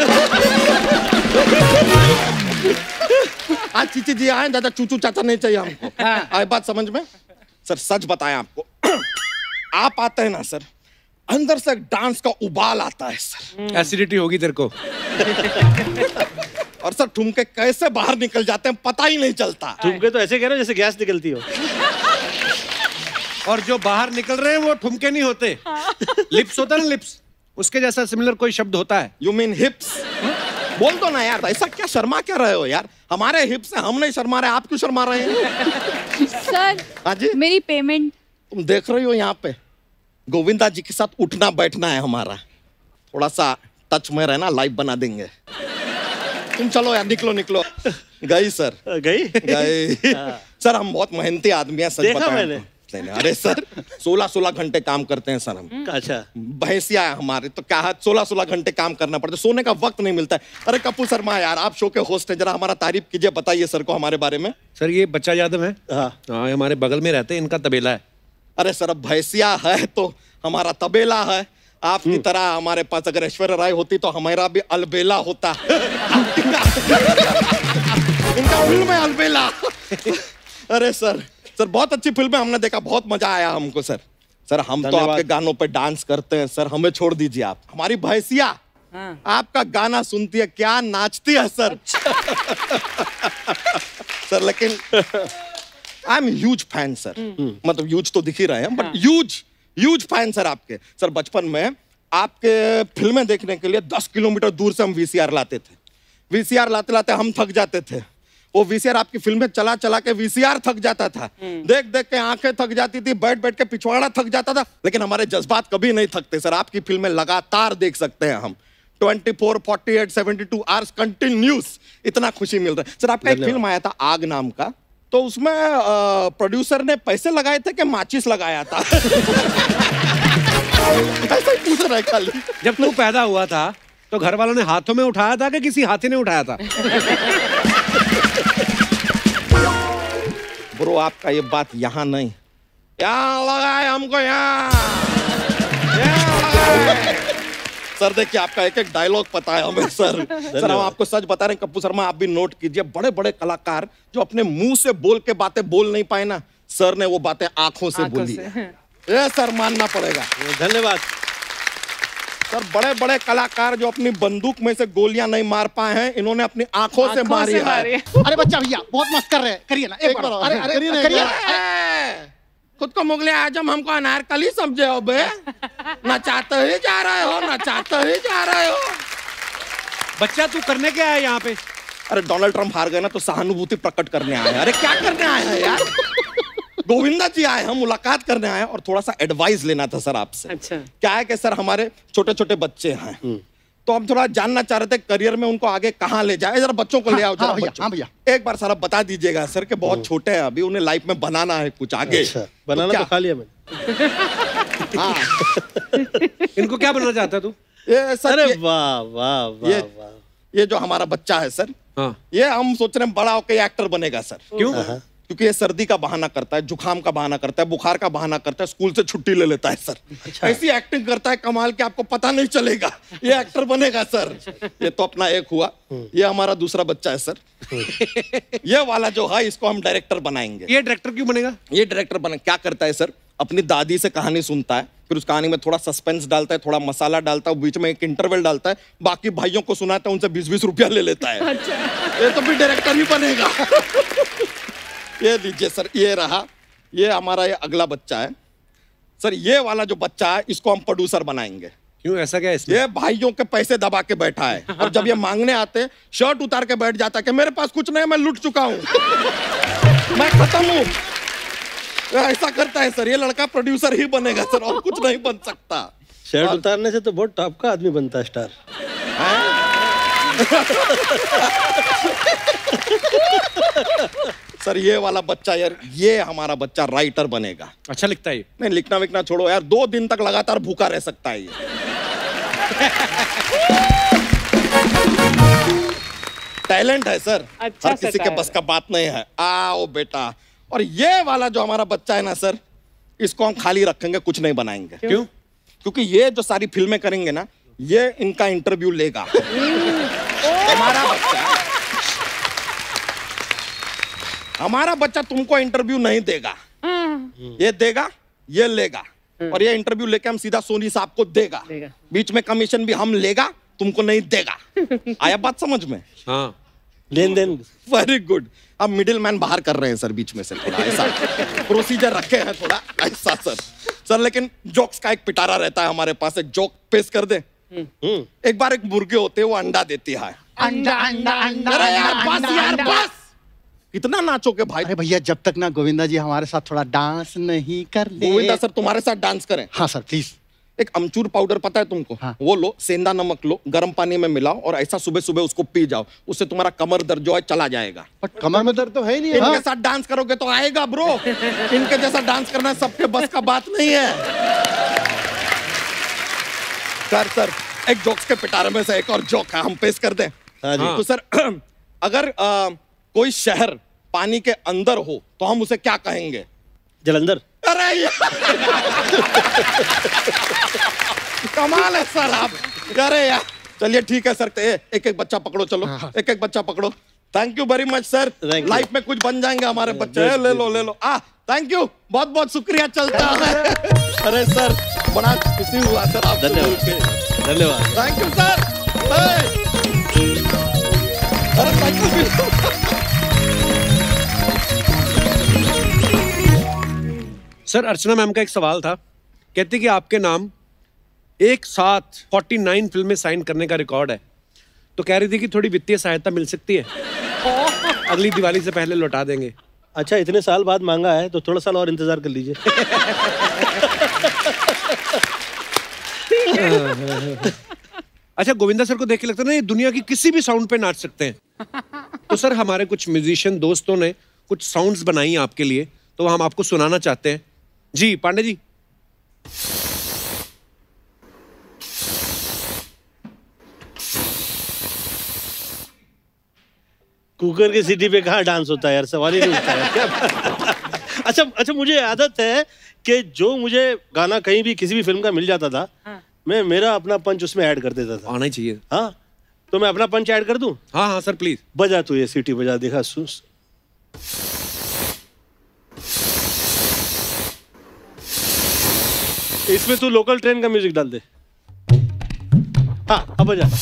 आज चीची जी आए, दादा चूचू चाचा नहीं चाहिए हमको। आए बात समझ में? सर सच बताएं आपको, आप आते हैं ना सर, अंदर से डांस का उबाल आता है सर। एसिडिटी होगी तेरे को। और सर ठुमके कैसे बाहर निकल जाते हैं पता ही नहीं चलता। ठुमके तो ऐसे कह रहे हो जैसे गैस निकलती हो। और जो बाहर निकल रहे हैं वो ठुमके नहीं होते, लिप्स होता है ना, लिप्स, उसके जैसा सिमिलर कोई शब्द होता है। You mean hips? बोल दो ना यार, ऐसा क्या शर्मा क्या रहे हो यार? हमारे हिप्स हैं, हम नहीं शर्मा रहे, आप क्यों शर्मा रहे हैं? सर हाँ जी, मेरी पेमेंट। तुम देख रही हो यहाँ पे गोविंदा जी के साथ उठना बैठना है हमारा, थोड़ा सा टच में रहना, लाइव बना देंगे। तुम चलो यार, निकलो निकलो। गई सर, गई गई। सर हम बहुत मेहनती आदमी हैं, सच देखा बताएं मैंने। तो। अरे सर सोलह सोलह घंटे काम करते हैं सर हम। अच्छा, भैंसिया है हमारे, तो क्या है सोलह सोलह घंटे काम करना पड़ता है, सोने का वक्त नहीं मिलता है। अरे कपूर शर्मा यार, आप शो के होस्ट हैं, जरा हमारा तारीफ कीजिए, बताइए सर को हमारे बारे में। सर ये बच्चा यादव है, हाँ हाँ हमारे बगल में रहते हैं, इनका तबेला है। अरे सर अब भैंसिया है तो हमारा तबेला है, आपकी तरह हमारे पास अगर ऐश्वर्या राय होती तो हमारा भी अलबेला होता। इनका फिल्म है अलबेला। अरे सर सर बहुत अच्छी फिल्म है, हमने देखा, बहुत मजा आया हमको सर। सर हम तो आपके गानों पे डांस करते हैं सर, हमें छोड़ दीजिए आप। हमारी भैंसिया हाँ। आपका गाना सुनती है, क्या नाचती है सर। सर लेकिन I am huge fan sir, मतलब ह्यूज तो दिख ही रहे हैं, but huge huge fan sir आपके। सर बचपन में आपके फिल्में देखने के लिए दस किलोमीटर दूर से हम वीसीआर लाते थे। वीसीआर लाते लाते हम थक जाते थे, वो वीसीआर आपकी फिल्में चला चला के वीसीआर थक जाता था, देख देख के आंखें थक जाती थी, बैठ बैठ के पिछवाड़ा थक जाता था, लेकिन हमारे जज्बात कभी नहीं थकते सर। आपकी फिल्में लगातार देख सकते हैं हम, चौबीस, अड़तालीस, बहत्तर आवर्स कंटिन्यूस, इतना खुशी मिल रहा है सर। आपका एक फिल्म आया था आग नाम का, तो उसमें प्रोड्यूसर ने पैसे लगाए थे कि माचिस लगाया था? ऐसा ही पूछ रहा है खाली। जब तू पैदा हुआ था तो घर वालों ने हाथों में उठाया था कि किसी हाथी ने उठाया था? ब्रो आपका ये बात यहाँ नहीं, यहाँ लगा है हमको, यहाँ सर। देखिए आपका एक एक डायलॉग पता है हमें सर। सर हम आपको सच बता रहे हैं कपूर शर्मा, आप भी नोट कीजिए, बड़े बड़े कलाकार जो अपने मुंह से बोल के बातें बोल नहीं पाए ना, सर ने वो बातें आंखों से बोली। ये सर मानना पड़ेगा, धन्यवाद सर। बड़े बड़े कलाकार जो अपनी बंदूक में से गोलियां नहीं मार पाए हैं, इन्होंने अपनी आंखों से मारी है। अरे बच्चा भैया बहुत मस्त कर रहे हैं, करिए ना एक बार। अरे अरे करिए। खुद को मुगले आजम हमको अनारकली समझे हो बे? नचाते ही जा रहे हो, नचाते ही जा रहे हो। बच्चा तू करने क्या आया यहाँ पे? अरे डोनाल्ड ट्रम्प हार गए ना तो सहानुभूति प्रकट करने आए हैं। अरे क्या करने आए हैं यार? गोविंदा जी आए, हम मुलाकात करने आए और थोड़ा सा एडवाइस लेना था सर आपसे। अच्छा। क्या है कि सर हमारे छोटे छोटे बच्चे हैं, तो हम थोड़ा जानना चाह रहे थे करियर में उनको आगे कहाँ ले जाए। जरा बच्चों को ले आओ, जरा हाँ भैया, एक बार सर आप बता दीजिएगा सर कि बहुत छोटे हैं अभी, उन्हें लाइफ में बनाना है कुछ आगे। अच्छा, बनाना तो खा लिया मैंने। हाँ इनको क्या बनना चाहता है तू? ये सर, अरे ये, वाह वाह वाह ये, वाह। ये जो हमारा बच्चा है सर, हाँ। ये हम सोच रहे हैं बड़ा होकर एक्टर बनेगा सर। क्यों? क्योंकि ये सर्दी का बहाना करता है, जुकाम का बहाना करता है, बुखार का बहाना करता है, स्कूल से छुट्टी ले लेता है सर। अच्छा। ऐसी एक्टिंग करता है कमाल कि आपको पता नहीं चलेगा। ये एक्टर बनेगा सर। ये तो अपना एक हुआ। ये हमारा दूसरा बच्चा है सर। ये वाला जो है इसको हम डायरेक्टर बनाएंगे। ये डायरेक्टर क्यों बनेगा? ये डायरेक्टर बने क्या करता है सर, अपनी दादी से कहानी सुनता है, फिर उस कहानी में थोड़ा सस्पेंस डालता है, थोड़ा मसाला डालता है, बीच में एक इंटरवल डालता है, बाकी भाइयों को सुनाता है, उनसे बीस बीस रुपया ले लेता है। अच्छा। ये तो भी डायरेक्टर ही बनेगा। ये लीजिए सर, ये रहा, ये हमारा ये अगला बच्चा है सर। ये वाला जो बच्चा है इसको हम प्रोड्यूसर बनाएंगे। क्यों, ऐसा क्या है इसमें? ये भाइयों के पैसे दबा के बैठा है और जब ये मांगने आते शर्ट उतार के बैठ जाता है कि मेरे पास कुछ नहीं है, मैं लुट चुका हूं, मैं खत्म हूं। ऐसा करता है सर। ये लड़का प्रोड्यूसर ही बनेगा सर, और कुछ नहीं बन सकता। शर्ट उतारने से तो बहुत टॉप का आदमी बनता है स्टार। सर ये वाला बच्चा यार, ये हमारा बच्चा राइटर बनेगा। अच्छा लिखता है ये? नहीं, लिखना विखना छोड़ो यार, दो दिन तक लगातार भूखा रह सकता है ये। टैलेंट है सर। अच्छा, हर किसी के बस का बात नहीं है। आओ बेटा। और ये वाला जो हमारा बच्चा है ना सर, इसको हम खाली रखेंगे, कुछ नहीं बनाएंगे। क्यों? क्योंकि ये जो सारी फिल्में करेंगे ना, ये इनका इंटरव्यू लेगा। हमारा बच्चा हमारा बच्चा तुमको इंटरव्यू नहीं देगा, ये देगा, ये लेगा, और ये इंटरव्यू लेके हम सीधा सोनी साहब को देगा। बीच में कमीशन भी हम लेगा, तुमको नहीं देगा। आया बात समझ में? हाँ। लेन देन वेरी गुड। अब मिडिल मैन बाहर कर रहे हैं सर, बीच में से थोड़ा ऐसा प्रोसीजर रखे हैं, थोड़ा ऐसा सर। सर लेकिन जोक्स का एक पिटारा रहता है हमारे पास। एक जोक पेश कर दे। एक बार एक मुर्गे होते हैं, वो अंडा देती है। अंडा अंडा अंडा। अरे यार बस यार बस, कितना नाचोगे भाई? अरे भैया, जब तक ना गोविंदा जी हमारे साथ थोड़ा डांस नहीं कर ले। गोविंदा सर तुम्हारे साथ डांस करें? हाँ सर प्लीज। एक अमचूर पाउडर पता है तुमको? हाँ। वो लो, सेंधा नमक लो, गर्म पानी में मिलाओ और ऐसा सुबह सुबह उसको पी जाओ। उससे तुम्हारा कमर दर्द जो है चला जाएगा। बट कमर में दर्द तो है ही नहीं। इनके हाँ? साथ डांस करोगे तो आएगा ब्रो। इनके जैसा डांस करना सबके बस का बात नहीं है। सर सर एक जोक्स के पिटारे में से एक और जोक है, हम पेश कर दें? हाँ जी। तो सर अगर आ, कोई शहर पानी के अंदर हो तो हम उसे क्या कहेंगे? जलंधर। अरे यार कमाल है सर आप। अरे यार चलिए ठीक है सर, एक एक बच्चा पकड़ो, चलो एक एक बच्चा पकड़ो। Thank you very much sir. Life में कुछ बन जाएंगे हमारे बच्चे। ले लो ले लो। आ थैंक यू, बहुत बहुत शुक्रिया, चलता है। अरे सर बड़ा खुशी हुआ सर आप। धन्यवाद धन्यवाद। Thank you sir. अरे thank you. Sir Archana ma'am का एक सवाल था, कहती कि आपके नाम एक साथ उनचास फिल्में साइन करने का रिकॉर्ड है, तो कह रही थी कि थोड़ी वित्तीय सहायता मिल सकती है, अगली दिवाली से पहले लौटा देंगे। अच्छा, इतने साल बाद मांगा है तो थोड़ा साल और इंतजार कर लीजिए। अच्छा, गोविंदा सर को देख के लगता है ना ये दुनिया की किसी भी साउंड पे नाच सकते हैं। तो सर हमारे कुछ म्यूजिशियन दोस्तों ने कुछ साउंड्स बनाई आपके लिए, तो हम आपको सुनाना चाहते हैं। जी पांडे जी। कुकर की सीटी पे कहाँ डांस होता है यार, सवाल ही नहीं उठता है क्या? अच्छा अच्छा, मुझे आदत है कि जो मुझे गाना कहीं भी किसी भी फिल्म का मिल जाता था, हाँ। मैं मेरा अपना पंच उसमें ऐड कर देता था। आना ही चाहिए। हाँ, तो मैं अपना पंच ऐड कर दूं? हाँ हाँ सर प्लीज। बजा तू ये सीटी बजा, देखा सुन। इसमें तू लोकल ट्रेन का म्यूजिक डाल दे। हाँ अब बजा।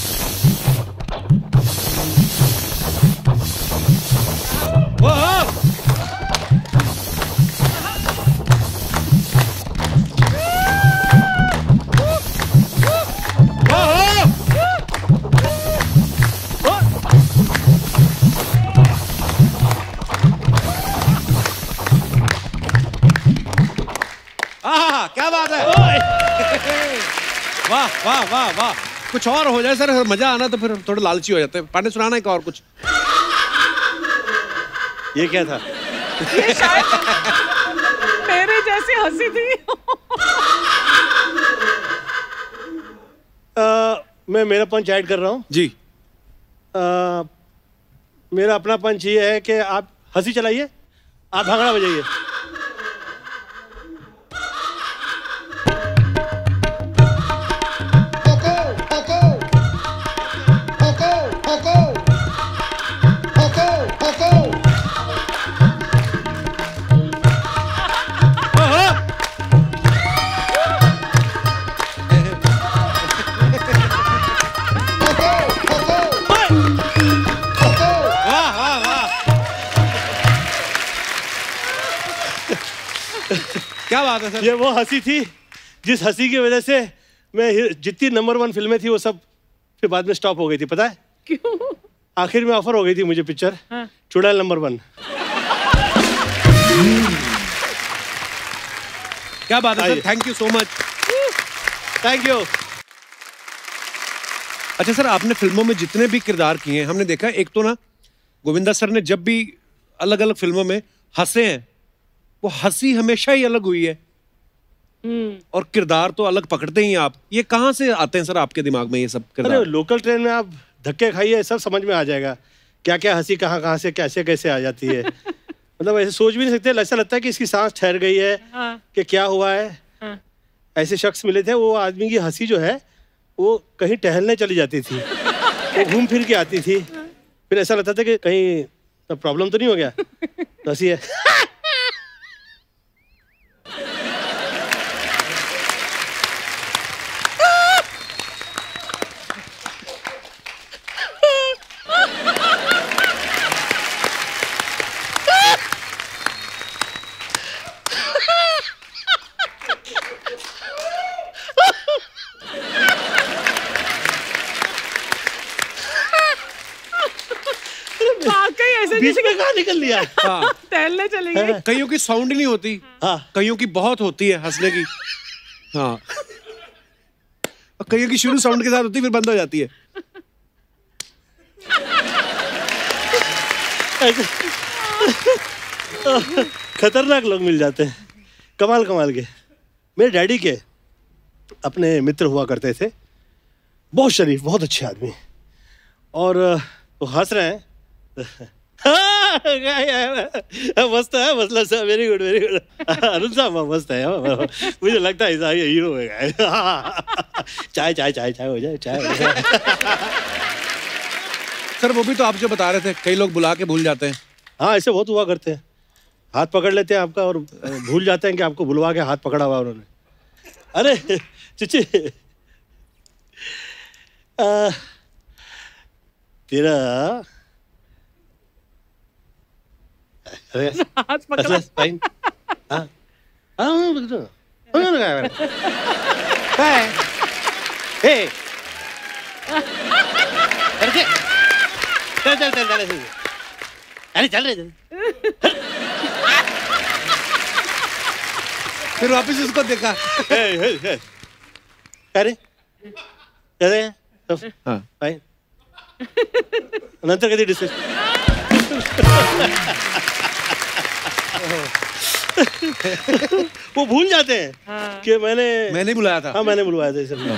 क्या बात है। वाह वाह वाह वाह। कुछ और हो जाए सर, मजा आना तो फिर थोड़े लालची हो जाते हैं। पांडे सुनाना है क्या और कुछ? ये क्या था? ये शायद मेरे जैसी हंसी थी। मैं मेरा पंच ऐड कर रहा हूँ जी। आ, मेरा अपना पंच ये है कि आप हंसी चलाइए, आप भांगड़ा बजाइए। क्या बात है सर। ये वो हंसी थी जिस हंसी की वजह से मैं जितनी नंबर वन फिल्में थी वो सब फिर बाद में स्टॉप हो गई थी। पता है क्यों? आखिर में ऑफर हो गई थी मुझे पिक्चर हाँ। चुड़ैल नंबर वन। क्या बात है sir, thank you so much. Thank you. अच्छा सर, आपने फिल्मों में जितने भी किरदार किए हैं हमने देखा, एक तो ना गोविंदा सर ने जब भी अलग अलग फिल्मों में हंसे हैं वो हंसी हमेशा ही अलग हुई है और किरदार तो अलग पकड़ते ही आप। ये कहाँ से आते हैं सर आपके दिमाग में ये सब किरदार? अरे लोकल ट्रेन में आप धक्के खाइए, सब समझ में आ जाएगा क्या क्या हंसी कहाँ कहाँ से कैसे कैसे आ जाती है। मतलब ऐसे सोच भी नहीं सकते, ऐसा लगता है कि इसकी सांस ठहर गई है हाँ। कि क्या हुआ है हाँ। ऐसे शख्स मिले थे, वो आदमी की हंसी जो है वो कहीं टहलने चली जाती थी, वो घूम फिर के आती थी, फिर ऐसा लगता था कि कहीं प्रॉब्लम तो नहीं हो गया, तो हंसी है। बीच में कहाँ निकल लिया? हाँ। टहलने चले गए। कईयों की साउंड नहीं होती हाँ। कईयों की बहुत होती है हंसने की हाँ। और कईयों की शुरू साउंड के साथ होती फिर बंद हो जाती है। खतरनाक लोग मिल जाते हैं, कमाल कमाल के। मेरे डैडी के अपने मित्र हुआ करते थे, बहुत शरीफ, बहुत अच्छे आदमी, और वो हंस रहे हैं। मस्त है, मतलब sir very good very good, Arun साहब मस्त है, मुझे लगता है ऐसा हीरो है। चाय चाय चाय चाय हो जाए चाय हो जाए। सर वो भी तो आप जो बता रहे थे कई लोग बुला के भूल जाते हैं। हाँ ऐसे बहुत हुआ करते हैं, हाथ पकड़ लेते हैं आपका और भूल जाते हैं कि आपको बुलवा के हाथ पकड़ा हुआ उन्होंने। अरे चिची तेरा अरे हाथ पकड़ा फाइन हाँ हाँ बच्चों कौन लगाया मैंने क्या है हे अरे चल चल चल चल अरे चल रहे चल। फिर वापस उसको देखा अरे अरे हाँ फाइन नंतर कधी डिस्कस। वो भूल जाते हैं हाँ। कि मैंने मैंने बुलाया था। हाँ मैंने बुलवाया था सर।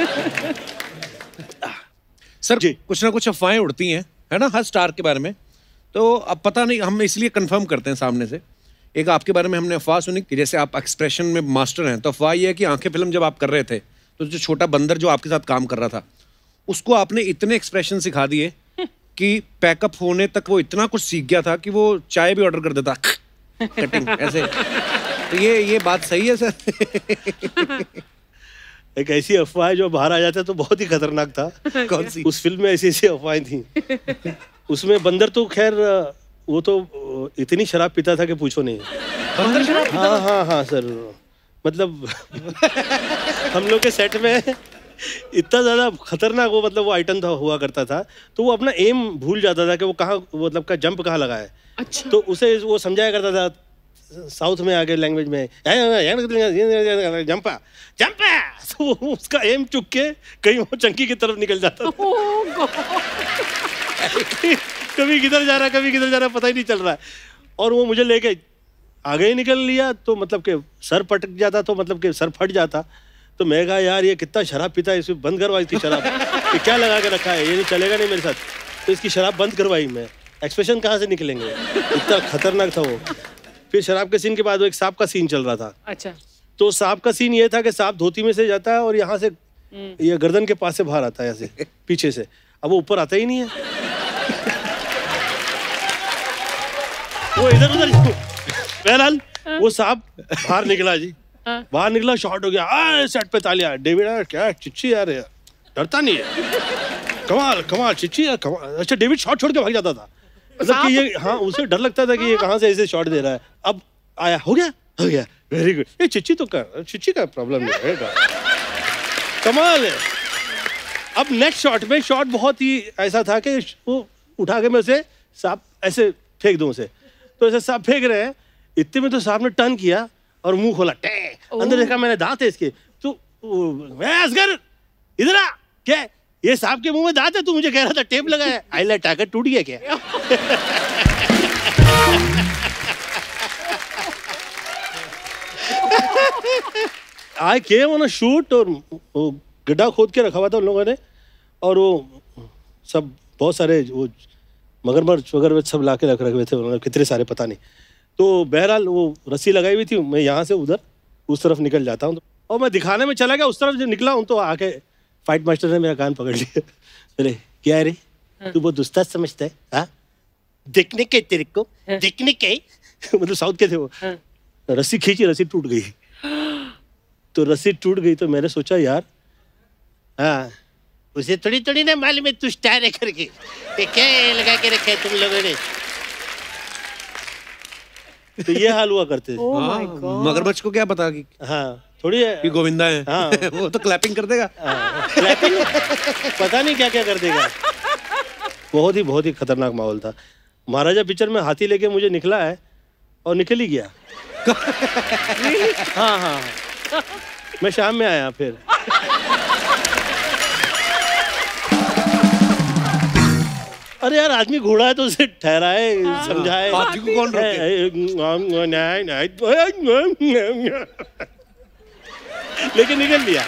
सर जी कुछ ना कुछ अफवाहें उड़ती हैं है ना हर स्टार के बारे में, तो अब पता नहीं, हम इसलिए कंफर्म करते हैं सामने से। एक आपके बारे में हमने अफवाह सुनी कि जैसे आप एक्सप्रेशन में मास्टर हैं, तो अफवाह ये है कि आंखें फिल्म जब आप कर रहे थे तो जो छोटा बंदर जो आपके साथ काम कर रहा था उसको आपने इतने एक्सप्रेशन सिखा दिए कि पैकअप होने तक वो इतना कुछ सीख गया था कि वो चाय भी ऑर्डर कर देता कटिंग ऐसे। तो ये ये बात सही है सर? एक ऐसी अफवाह जो बाहर आ जाता तो बहुत ही खतरनाक था। कौन सी? उस फिल्म में ऐसी ऐसी अफवाहें थी। उसमें बंदर तो खैर वो तो इतनी शराब पीता था कि पूछो नहीं। बंदर शराब पीता? हाँ हाँ हाँ सर, मतलब हम लोग के सेट में इतना ज्यादा खतरनाक वो मतलब वो आइटम था हुआ करता था, तो वो अपना एम भूल जाता था कि वो कहाँ मतलब का जंप कहाँ लगा है। अच्छा। तो उसे वो समझाया करता था साउथ में आगे लैंग्वेज में जंपा जंपा, तो उसका एम चुक के कहीं वो चंकी की तरफ निकल जाता था। कभी किधर जा रहा कभी किधर जा रहा पता ही नहीं चल रहा है, और वो मुझे लेके आगे ही निकल लिया तो मतलब कि सर पटक जाता, तो मतलब कि सर फट जाता। तो मैं कहा यार ये कितना शराब पीता है, इसमें बंद करवा इसकी शराब। कि क्या लगा के रखा है, ये नहीं चलेगा नहीं मेरे साथ। तो इसकी शराब बंद करवाई मैं, एक्सप्रेशन कहाँ से निकलेंगे, इतना खतरनाक था वो। फिर शराब के सीन के बाद वो एक सांप का सीन चल रहा था। अच्छा। तो सांप का सीन ये था कि सांप धोती में से जाता है और यहाँ से ये गर्दन के पास से बाहर आता है ऐसे पीछे से, अब वो ऊपर आता ही नहीं है। वो इधर उधर बहरहाल वो सांप बाहर निकला जी, बाहर निकला, शॉट हो गया, आ सेट पे तालियां, डेविड यार क्या चिच्ची यार, डरता नहीं है, कमाल कमाल चिच्ची यार कमाल। अच्छा डेविड शॉट छोड़ के भाग जाता था, मतलब कि ये हाँ उसे डर लगता था कि ये कहाँ से ऐसे शॉट दे रहा है। अब आया, हो गया हो गया, वेरी गुड। ये चिच्ची तो कर, चिच्ची का प्रॉब्लम नहीं है, कमाल है। अब नेक्स्ट शॉट में शॉट बहुत ही ऐसा था कि वो उठा के मैं उसे सांप ऐसे फेंक दूं उसे, तो ऐसे सांप फेंक रहे हैं, इतने में तो सांप ने टर्न किया और मुंह खोला, टे अंदर देखा मैंने दांत है इसके, तो मैं असगर इधर आ, क्या ये सांप के मुंह में दांत है, तू मुझे कह रहा था टेप लगा है, आईलाइट टाकर टूट गया क्या? आई केम ऑन अ शूट और वो गड्ढा खोद के रखा हुआ था उन लोगों ने, और वो सब बहुत सारे वो मगरमच्छ वगैरह सब ला के रख रखे थे उन्होंने, कितने सारे पता नहीं। तो बहरहाल वो रस्सी लगाई हुई थी, मैं यहाँ से उधर उस तरफ निकल जाता हूँ, और मैं दिखाने में चला गया उस तरफ, जो निकला हूँ तो आके फाइट मास्टर ने मेरा कान पकड़ लिया। अरे क्या है रे, तू बहुत उस्ताद समझता है, हाँ देखने के तेरे को देखने के मतलब साउथ के थे वो। रस्सी खींची, रस्सी टूट गई, तो रस्सी टूट गई तो मैंने सोचा यार, हाँ उसे थोड़ी थोड़ी ना मालूम है तू स्टार है करके, क्या लगा के रखा है तुम लोगों ने। तो ये हाल हुआ करते थे। हाँ, मगरमच्छ को क्या पता कि हाँ थोड़ी कि गोविंदा है, हाँ वो तो क्लैपिंग कर देगा, हाँ, क्लैपिंग पता नहीं क्या क्या कर देगा। बहुत ही बहुत ही खतरनाक माहौल था। महाराजा पिक्चर में हाथी लेके मुझे निकला है और निकल ही गया। हाँ हाँ मैं शाम में आया फिर। अरे यार आदमी घोड़ा है तो उसे ठहराए, समझाए। हाथी को कौन रोके? लेकिन निकल लिया।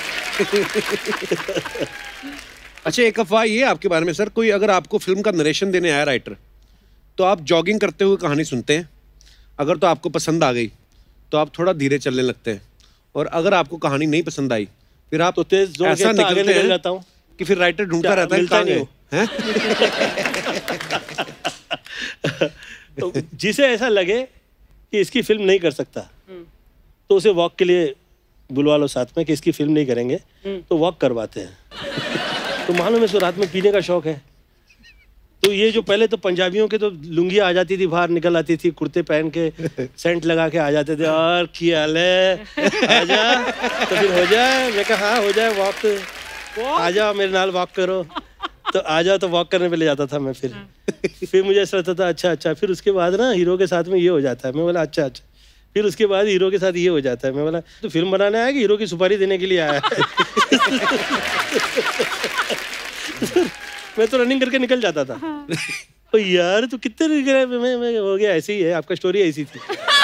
अच्छा एक अफवाह ये आपके बारे में सर, कोई अगर आपको फिल्म का नरेशन देने आया राइटर, तो आप जॉगिंग करते हुए कहानी सुनते हैं, अगर तो आपको पसंद आ गई तो आप थोड़ा धीरे चलने लगते हैं, और अगर आपको कहानी नहीं पसंद आई फिर आप तो तेज जोर ऐसा के आगे निकल हैं जाता हूँ कि फिर राइटर ढूंढता रहता है कहाँ गए हैं? तो जिसे ऐसा लगे कि इसकी फिल्म नहीं कर सकता तो उसे वॉक के लिए बुलवा लो साथ में, कि इसकी फिल्म नहीं करेंगे तो वॉक करवाते हैं। तो मालूम है इसको रात में पीने का शौक है, तो ये जो पहले तो पंजाबियों के तो लुंगियाँ आ जाती थी, बाहर निकल आती थी, कुर्ते पहन के सेंट लगा के आ जाते थे, और क्या हाल है, आजा तो फिर हो जाए। मैं कहा हाँ हो जाए वॉक, आ जाओ मेरे नाल वॉक करो, तो आ जाओ तो वॉक करने पे ले जाता था मैं। फिर फिर मुझे ऐसा लगता था अच्छा अच्छा, फिर उसके बाद ना हीरो के साथ में ये हो जाता है। मैं बोला अच्छा अच्छा, फिर उसके बाद हीरो के साथ ये हो जाता है। मैं बोला तो फिल्म बनाने आया कि हीरो की सुपारी देने के लिए आया है? मैं तो रनिंग करके निकल जाता था। तो यार तू कितने निकले? मैं, मैं हो गया ऐसे ही है, आपका स्टोरी ऐसी थी।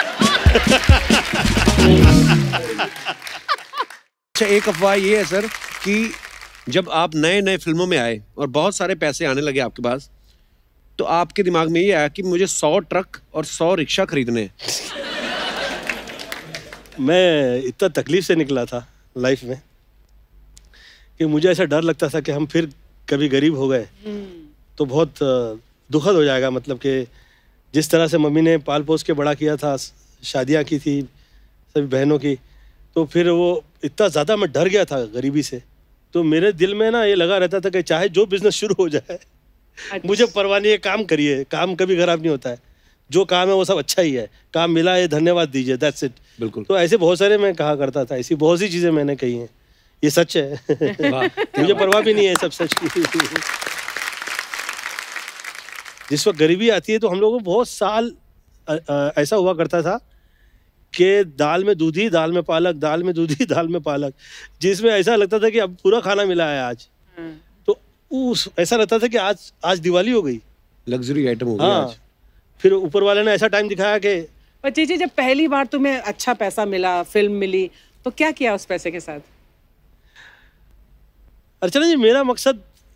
अच्छा एक अफवाह ये है सर कि जब आप नए नए फिल्मों में आए और बहुत सारे पैसे आने लगे आपके पास, तो आपके दिमाग में ये आया कि मुझे सौ ट्रक और सौ रिक्शा खरीदने हैं। मैं इतना तकलीफ से निकला था लाइफ में कि मुझे ऐसा डर लगता था कि हम फिर कभी गरीब हो गए तो बहुत दुखद हो जाएगा। मतलब कि जिस तरह से मम्मी ने पाल पोस के बड़ा किया था, शादियाँ की थी सभी बहनों की, तो फिर वो इतना ज़्यादा मैं डर गया था गरीबी से। तो मेरे दिल में ना ये लगा रहता था कि चाहे जो बिजनेस शुरू हो जाए, अच्छा। मुझे परवाह नहीं है, काम करिए, काम कभी खराब नहीं होता है, जो काम है वो सब अच्छा ही है, काम मिला है धन्यवाद दीजिए, दैट्स इट। बिल्कुल। तो ऐसे बहुत सारे मैं कहा करता था, ऐसी बहुत सी चीज़ें मैंने कही हैं, ये सच है। मुझे परवाह भी नहीं है सब सच की। जिस वक्त गरीबी आती है तो हम लोगों को बहुत साल ऐसा हुआ करता था कि दाल में दूधी, दाल में पालक, दाल में दूधी, दाल में पालक, जिसमें ऐसा लगता था कि अब पूरा खाना मिला है आज। तो उस ऐसा लगता था कि आज आज दिवाली हो गई, लग्जरी आइटम हो गई हाँ। आज। फिर ऊपर वाले ने ऐसा टाइम दिखाया कि पर चीची जब पहली बार तुम्हें अच्छा पैसा मिला, फिल्म मिली, तो क्या किया उस पैसे के साथ? अर्चना जी मेरा मकसद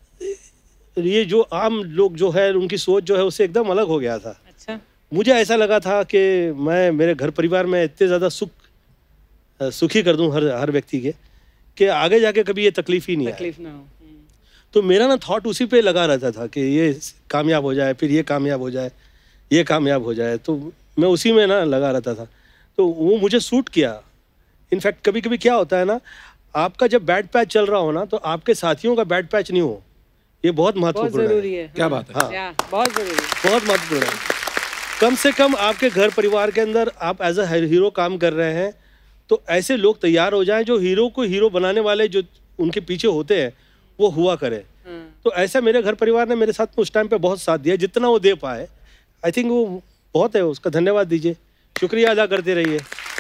ये जो आम लोग जो है उनकी सोच जो है उससे एकदम अलग हो गया था। अच्छा। मुझे ऐसा लगा था कि मैं मेरे घर परिवार में इतने ज़्यादा सुख सुखी कर दूं हर हर व्यक्ति के कि आगे जाके कभी ये तकलीफ ही नहीं आए। तकलीफ ना हो। तो मेरा ना थॉट उसी पे लगा रहता था कि ये कामयाब हो जाए, फिर ये कामयाब हो जाए, ये कामयाब हो जाए, तो मैं उसी में ना लगा रहता था। तो वो मुझे सूट किया। इनफैक्ट कभी कभी क्या होता है ना, आपका जब बैड पैच चल रहा हो ना तो आपके साथियों का बैड पैच नहीं हो, ये बहुत महत्वपूर्ण जरूरी है। क्या बात है। हाँ, बहुत जरूरी है, बहुत महत्वपूर्ण है। कम से कम आपके घर परिवार के अंदर आप एज अ हीरो काम कर रहे हैं तो ऐसे लोग तैयार हो जाएं जो हीरो को हीरो बनाने वाले जो उनके पीछे होते हैं वो हुआ करे। तो ऐसा मेरे घर परिवार ने मेरे साथ में उस टाइम पे बहुत साथ दिया, जितना वो दे पाए। आई थिंक वो बहुत है, उसका धन्यवाद दीजिए, शुक्रिया अदा करते रहिए।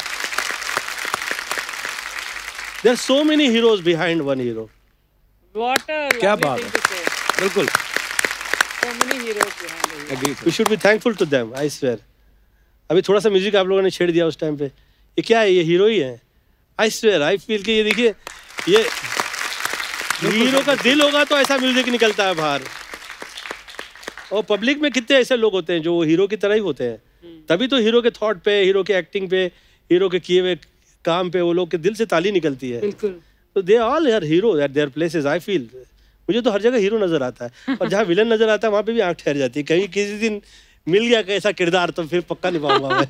There are so many heroes behind one hero. What a क्या lovely बात thing है। to say. बिल्कुल। So many heroes behind the hero. Agreed. We should be thankful to them, I swear. अभी थोड़ा सा म्यूजिक आप लोगों ने छेड़ दिया उस टाइम पे, ये क्या है, ये हीरो ही है। I swear, I feel कि ये देखिए, ये हीरो का दिल होगा तो ऐसा म्यूजिक निकलता है बाहर। और पब्लिक में कितने ऐसे लोग होते हैं जो हीरो की तरह ही होते हैं, तभी तो हीरो के थॉट पे, हीरो के एक्टिंग पे, हीरो के किए हुए काम पे वो लोग के दिल से ताली निकलती है। बिल्कुल। तो they all are hero at their places. I feel मुझे तो हर जगह हीरो नजर आता है, और जहाँ विलन नजर आता है वहाँ पे भी आंख ठहर जाती है। कहीं किसी दिन मिल गया कैसा किरदार तो फिर पक्का निभाऊंगा मैं।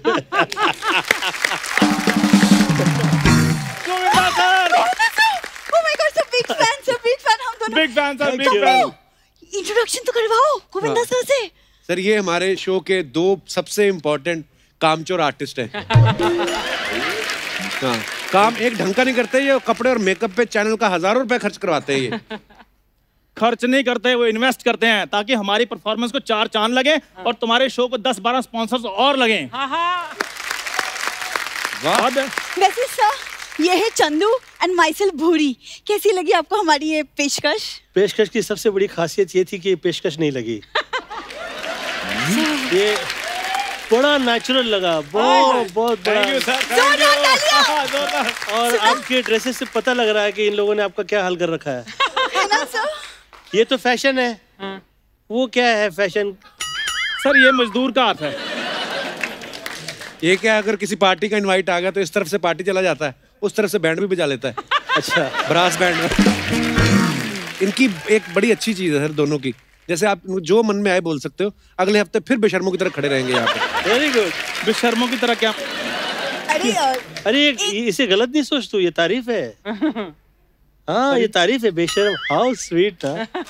Oh my God, sir, big fan, sir, big fan, हम दोनों। बिग फैन सर, बिग तो फैन। इंट्रोडक्शन तो करवाओ गोविंदा सर से। सर ये हमारे शो के दो सबसे इम्पोर्टेंट कामचोर आर्टिस्ट हैं। हाँ, काम एक ढंग का नहीं करते ये, कपड़े और मेकअप पे चैनल का हजारों रुपए खर्च करवाते हैं ये। खर्च नहीं करते, वो इन्वेस्ट करते हैं ताकि हमारी परफॉर्मेंस को चार चांद लगे और तुम्हारे शो को दस बारह स्पॉन्सर्स और लगे। हाँ हाँ। वाह। वैसे सर ये है चंदू एंड माइसेल्फ भूरी। कैसी लगी आपको हमारी ये पेशकश? पेशकश की सबसे बड़ी खासियत ये थी कि पेशकश नहीं लगी। ये बड़ा नेचुरल लगा, बहुत बहुत बड़ा। थैंक यू सर, जोरदार तालियां। और आपके ड्रेसेस से पता लग रहा है कि इन लोगों ने आपका क्या हाल कर रखा है। है ना सर? ये तो फैशन है, वो क्या है फैशन? सर ये मजदूर का हाथ है। ये क्या, अगर किसी पार्टी का इनवाइट आ गया तो इस तरफ से पार्टी चला जाता है, उस तरफ से बैंड भी बजा लेता है। अच्छा, ब्रास बैंड। इनकी एक बड़ी अच्छी चीज है सर दोनों की, जैसे आप जो मन में आए बोल सकते हो, अगले हफ्ते फिर बेशर्मों की तरह खड़े रहेंगे यहाँ पे। Very good. बेशर्मों की तरह क्या? अरे अ, अरे ये- इसे गलत नहीं सोच तू, ये तारीफ है। हाँ ये तारीफ है, बेशर्म। How sweet.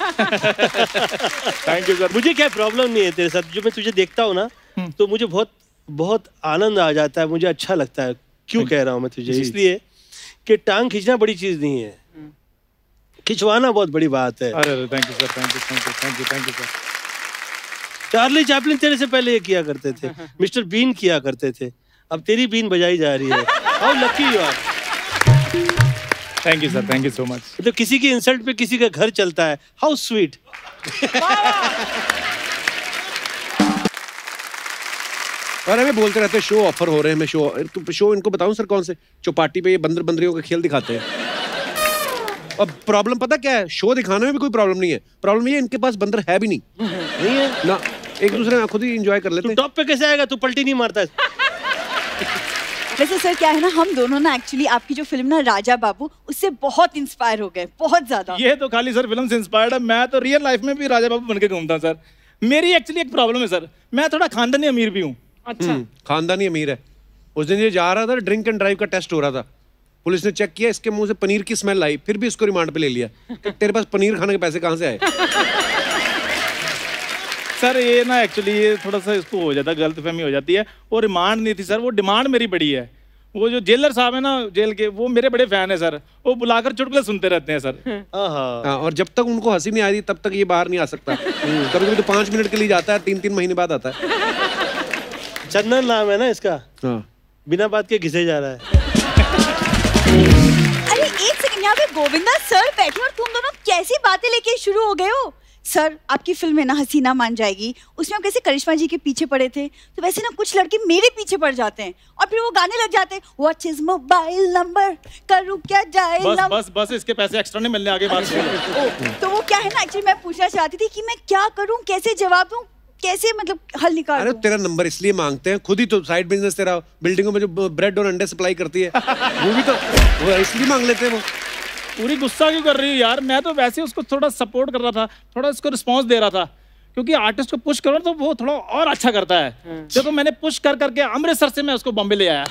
Thank you sir. मुझे क्या प्रॉब्लम नहीं है तेरे साथ, जो मैं तुझे देखता हूँ ना तो मुझे बहुत बहुत आनंद आ जाता है, मुझे अच्छा लगता है। क्यों कह रहा हूँ मैं तुझे? इसलिए कि टांग खींचना बड़ी चीज नहीं है, खिंचवाना बहुत बड़ी बात है। अरे thank you sir, thank you thank you thank you thank you sir. Charlie Chaplin तेरे से पहले ये किया करते थे, मिस्टर बीन किया करते थे, अब तेरी बीन बजाई जा रही है। How lucky you are. Thank you sir, thank you so much. तो किसी की इंसल्ट पे किसी का घर चलता है, हाउ स्वीट। और हमें बोलते रहते हैं शो ऑफर हो रहे हैं, मैं शो शो इनको बताऊं सर कौन से, चौपाटी पे ये बंदर बंदरियों के खेल दिखाते हैं। और प्रॉब्लम पता क्या है, शो दिखाने में भी कोई प्रॉब्लम नहीं है, प्रॉब्लम ये है इनके पास बंदर है भी नहीं। नहीं है ना, एक दूसरे में खुद ही एंजॉय कर लेते तू हैं। टॉप पे कैसे आएगा? तू पलटी नहीं मारता। वैसे सर क्या है ना, हम दोनों ना एक्चुअली आपकी जो फिल्म ना राजा बाबू, उससे बहुत इंस्पायर हो गए, बहुत ज्यादा। ये तो खाली सर फिल्म से इंस्पायर्ड है, मैं तो रियल लाइफ में भी राजा बाबू बन के घूमता हूँ सर। मेरी एक्चुअली एक प्रॉब्लम है सर, मैं थोड़ा खानदानी अमीर भी हूँ। अच्छा। खानदानी अमीर है। उस दिन ये जा रहा था, ड्रिंक एंड ड्राइव का टेस्ट हो रहा था, पुलिस ने चेक किया, इसके मुंह से पनीर की स्मेल आई, फिर भी इसको रिमांड पे ले लिया। तेरे पास पनीर खाने के पैसे कहाँ से आए? सर ये ना एक्चुअली ये थोड़ा सा इसको हो जाता है, गलतफहमी हो जाती है। वो रिमांड नहीं थी सर, वो डिमांड मेरी बड़ी है। वो जो जेलर साहब है ना जेल के, वो मेरे बड़े फैन है सर, वो बुलाकर चुटकुले सुनते रहते हैं सर। हाँ, और जब तक उनको हंसी नहीं आ रही तब तक ये बाहर नहीं आ सकता। कभी कभी तो पांच मिनट के लिए जाता है, तीन तीन महीने बाद आता है। चंदन नाम है ना इसका। हाँ। बिना बात के घिसे जा रहा है। अरे एक सेकंड, यहाँ पे गोविंदा सर बैठे और तुम दोनों कैसी बातें लेके शुरू हो गए हो? सर आपकी फिल्म है ना हसीना मान जाएगी, उसमें आप कैसे करिश्मा जी के पीछे पड़े थे, तो वैसे ना कुछ लड़के मेरे पीछे पड़ जाते हैं और फिर वो गाने लग जाते हैं, व्हाट इज मोबाइल नंबर, करूँ क्या डायल बस नंबर। बस बस इसके पैसे एक्स्ट्रा नहीं मिलने, आगे बात करो। तो वो क्या है ना, एक्चुअली मैं पूछना चाहती थी कि मैं क्या करूँ, कैसे जवाब दूँ, कैसे मतलब हल निकालूं? अरे तेरा नंबर इसलिए मांगते हैं, खुद ही तो साइड बिजनेस तेरा बिल्डिंगों में जो ब्रेड और अंडे सप्लाई करती है वो भी तो वो इसलिए मांग लेते हैं। वो पूरी गुस्सा क्यों कर रही है यार? मैं तो वैसे उसको थोड़ा सपोर्ट कर रहा था, थोड़ा उसको रिस्पांस दे रहा था, क्योंकि आर्टिस्ट को पुश करो तो वो थोड़ा और अच्छा करता है। देखो मैंने पुश कर करके अमृतसर से मैं उसको बॉम्बे ले आया।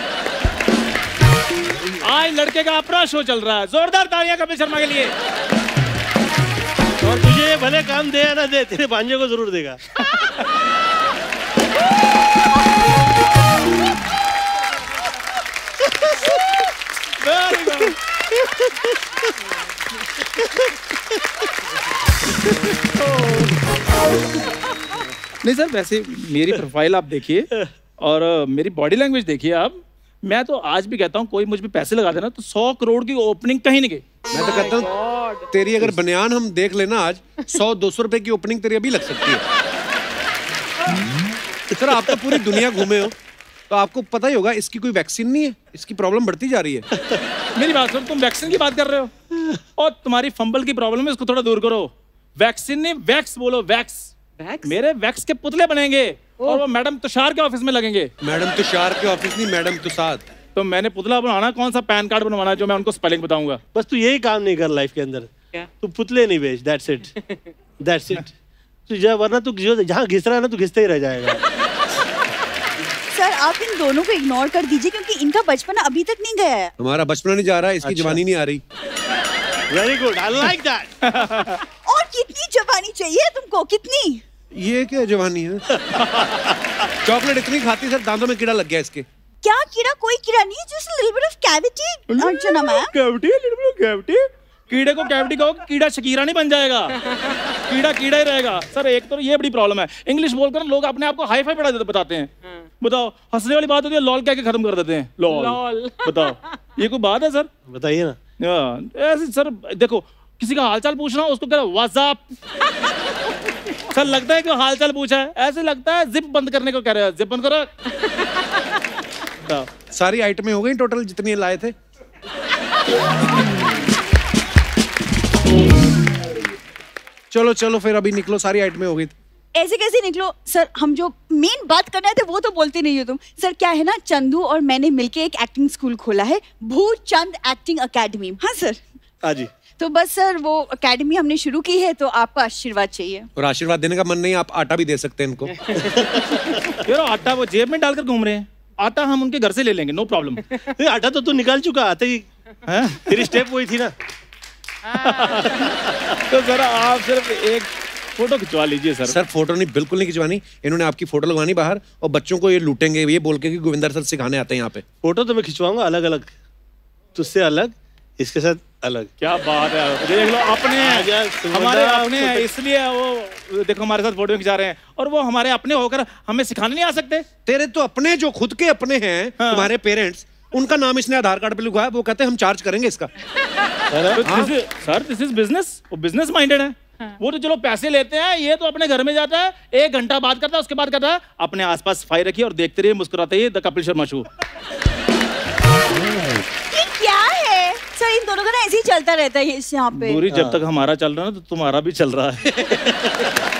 आज लड़के का अपना शो चल रहा है, जोरदार तालियां कपिल शर्मा के लिए। और तुझे ये भले काम दे या ना दे, तेरे भांजे को जरूर देगा। नहीं सर, वैसे मेरी प्रोफाइल आप देखिए और मेरी बॉडी लैंग्वेज देखिए आप, मैं तो आज भी कहता हूँ कोई मुझ पे पैसे लगा देना तो सौ करोड़ की ओपनिंग कहीं नहीं गई। मैं तो कहता हूँ तेरी अगर बनियान हम देख लेना आज, सौ दो सौ रुपए की ओपनिंग तेरी अभी लग सकती है। सर आप तो पूरी दुनिया घूमे हो तो आपको पता ही होगा इसकी कोई वैक्सीन नहीं है, इसकी प्रॉब्लम बढ़ती जा रही है। मेरी बात सुनो, तुम वैक्सीन की बात कर रहे हो और तुम्हारी फंबल की प्रॉब्लम है, इसको थोड़ा दूर करो। वैक्सीन नहीं, वैक्स बोलो, वैक्स। वैक्स? मेरे वैक्स के पुतले बनेंगे और वो मैडम तुषार के ऑफिस में लगेंगे। मैडम तुषार के ऑफिस नहीं, मैडम तुषार। तो मैंने पुतला बनवाना, कौन सा पैन कार्ड बनवाना जो मैं उनको स्पेलिंग बताऊंगा। बस तू यही काम नहीं कर लाइफ के अंदर, क्या? तू पुतले नहीं बेच, दैट्स इट, दैट्स इट। तू जा, वरना तू जहाँ घिस रहा है ना तू घिसते ही रह जाएगा। सर आप इन दोनों को इग्नोर कर दीजिए क्योंकि इनका बचपन अभी तक नहीं गया है। हमारा बचपन नहीं जा रहा है, इसकी अच्छा। जवानी नहीं आ रही। Very good, I like that. और कितनी जवानी चाहिए तुमको, कितनी? ये क्या जवानी है? चॉकलेट इतनी खाती सर, दांतों में कीड़ा लग गया इसके। क्या कीड़ा? कोई कीड़ा नहीं, just a little bit of cavity. Archana ma'am, cavity, little bit of cavity. कीड़े को कैविटी कहो, कीड़ा शकीरा नहीं बन जाएगा, कीड़ा कीड़ा ही रहेगा। सर एक तो ये बड़ी प्रॉब्लम है, इंग्लिश बोलकर लोग अपने आप को हाई फाई पढ़ा बताते हैं। बताओ, हंसने वाली बात होती है, लॉल कह के खत्म कर देते हैं, लॉल। लॉल। बताओ ये कोई बात है सर? बताइए ना। ऐसे सर देखो, किसी का हालचाल पूछना उसको कह रहे व्हाट्सएप। सर लगता है कि हालचाल पूछा है, ऐसे लगता है जिप बंद करने को कह रहे हैं, जिप बंद करो। सारी आइटमें हो गई टोटल जितनी लाए थे? चलो चलो फिर अभी निकलो, सारी आइटमें हो गई। ऐसे कैसे निकलो सर, हम जो मेन बात करना थे वो तो बोलते नहीं हो तुम। सर क्या है ना, चंदू और मैंने मिलके एक एक्टिंग स्कूल खोला है, भूचंद एक्टिंग अकेडमी। हाँ सर। हाँ जी। तो बस सर वो अकेडमी हमने शुरू की है, तो आपका आशीर्वाद चाहिए। और आशीर्वाद देने का मन नहीं, आप आटा भी दे सकते हैं इनको। यार आटा वो जेब में डालकर घूम रहे हैं, आटा हम उनके घर से ले लेंगे, नो प्रॉब्लम। आटा तो तू निकाल चुका, आते ही तेरी स्टेप वही थी ना। तो जरा आप सिर्फ एक फोटो खिंचवा लीजिए सर। सर फोटो नहीं, बिल्कुल नहीं खिंचवानी। इन्होंने आपकी फोटो लगवानी बाहर और बच्चों को ये लूटेंगे ये बोल के कि गोविंदा सर सिखाने आते हैं यहाँ पे। फोटो तो मैं खिंचवाऊंगा अलग अलग, तुझसे अलग, इसके साथ अलग। क्या बात है, देख लो अपने हैं, हमारे अपने हैं, इसलिए वो देखो हमारे साथ फोटो खिंचा रहे हैं और वो हमारे अपने होकर हमें सिखाने नहीं आ सकते। तेरे तो अपने जो खुद के अपने हैं, हाँ। तुम्हारे पेरेंट्स, उनका नाम इसने आधार कार्ड पे लिखा है, वो कहते हैं हम चार्ज करेंगे इसका। सर दिस इज बिजनेस, वो बिजनेस माइंडेड है। वो तो चलो पैसे लेते हैं, ये तो अपने घर में जाता है, एक घंटा बात करता है, उसके बाद कहता है अपने आसपास सफाई रखिए और देखते रहिए, मुस्कुराते रहिए, द कपिल शर्मा शो। ये क्या है सर, इन दोनों का ना ऐसे ही चलता रहता है इस यहाँ पे। भूरी, जब तक हमारा चल रहा है ना तो तुम्हारा भी चल रहा है।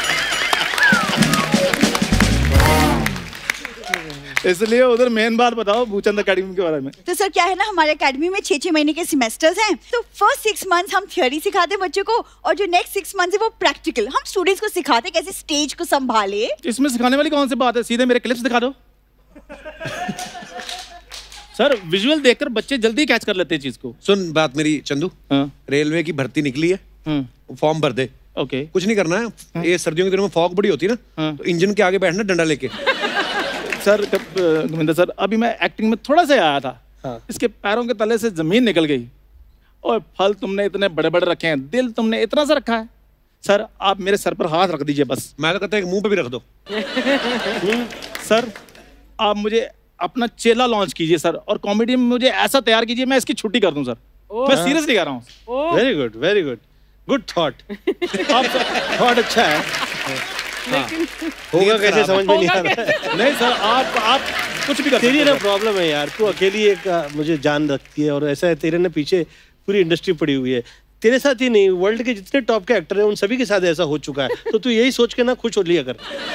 इसलिए उधर मेन बात बताओ भूचंद अकेडमी के बारे में। तो सर क्या है ना, हमारे एकेडमी में छह छह महीने के सेमेस्टर्स हैं। तो फर्स्ट सिक्स मंथ्स हम थ्योरी सिखाते हैं बच्चों को और जो नेक्स्ट सिक्स मंथ्स है वो प्रैक्टिकल। हम स्टूडेंट्स को सिखाते हैं कैसे स्टेज को संभाले। इसमें सिखाने वाली कौन सी बात है, सीधे मेरे क्लिप्स दिखा दो। सर विजुअल देखकर बच्चे जल्दी कैच कर लेते हैं चीज को। सुन बात मेरी चंदू, हाँ। रेलवे की भर्ती निकली है, फॉर्म भर दे। ओके, कुछ नहीं करना है, ये सर्दियों के दिनों में फॉग बड़ी होती है ना, हाँ। तो इंजन के आगे बैठना डंडा लेके। सर गोविंदा सर, अभी मैं एक्टिंग में थोड़ा सा आया था, हाँ। इसके पैरों के तले से जमीन निकल गई और फल तुमने इतने बड़े बड़े रखे हैं, दिल तुमने इतना सा रखा है। सर आप मेरे सर पर हाथ रख दीजिए बस। मैं तो कहता हूँ मुंह पे भी रख दो। सर आप मुझे अपना चेला लॉन्च कीजिए सर, और कॉमेडी में मुझे ऐसा तैयार कीजिए मैं इसकी छुट्टी कर दूं सर। मैं सीरियसली कह रहा हूँ। Very good, very good. Good thought. Thought अच्छा है, लेकिन होगा कैसे समझ में नहीं आ रहा है। नहीं सर, आप आप कुछ भी कर तेरी सकते ना हो। प्रॉब्लम है यार, तू अकेली एक आ, मुझे जान रखती है, और ऐसा है तेरे ना पीछे पूरी इंडस्ट्री पड़ी हुई है। तेरे साथ ही नहीं, वर्ल्ड के जितने टॉप के एक्टर हैं उन सभी के साथ ऐसा हो चुका है। तो तू यही सोच के ना खुश हो लिया कर।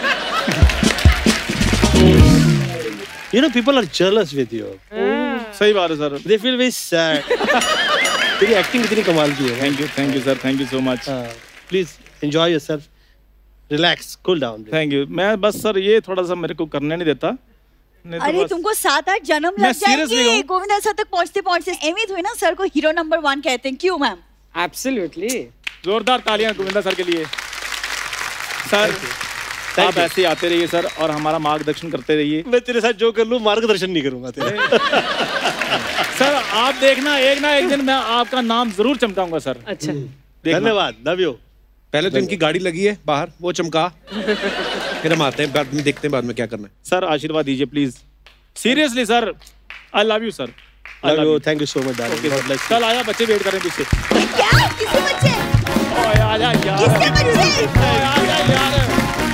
You know, people are jealous with you. सही बात है sir. They feel very sad. तेरी एक्टिंग कितनी कमाल की है। Thank you thank you sir, thank you so much. Please enjoy yourself, relax, cool down. Thank you. मैं बस सर ये थोड़ा सा मेरे को करने नहीं देता। नहीं तो अरे बस- तुमको सात आठ जन्म मैं लग seriously जाएंगे कहूँ। गोविंदा सर तक पहुंचते पहुंचते। एमी हुई ना सर को हीरो नंबर वन कहते हैं, क्यों मैम? एब्सोल्युटली। जोरदार तालियां गोविंदा सर के लिए। सर आप ऐसे ही आते रहिए सर, और हमारा मार्गदर्शन करते रहिए। मैं तेरे साथ जो कर लूं मार्गदर्शन नहीं करूंगा तेरे। सर आप देखना, एक ना एक दिन मैं आपका नाम जरूर चमकाऊंगा सर। अच्छा, धन्यवाद, लव यू। पहले तो इनकी गाड़ी लगी है बाहर, वो चमका, फिर हम आते हैं, बाद में देखते हैं बाद में क्या करना है। सर आशीर्वाद दीजिए please, seriously sir. I love you sir. Love you, thank you so much okay darling. Sir, कल आया, बच्चे वेट कर रहे हैं पीछे। क्या? किसके बच्चे? ओए आजा यार, किसके बच्चे? आजा यार।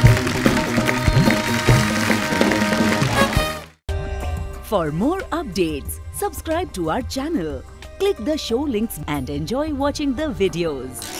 For more updates, subscribe to our channel, click the show links and enjoy watching the videos.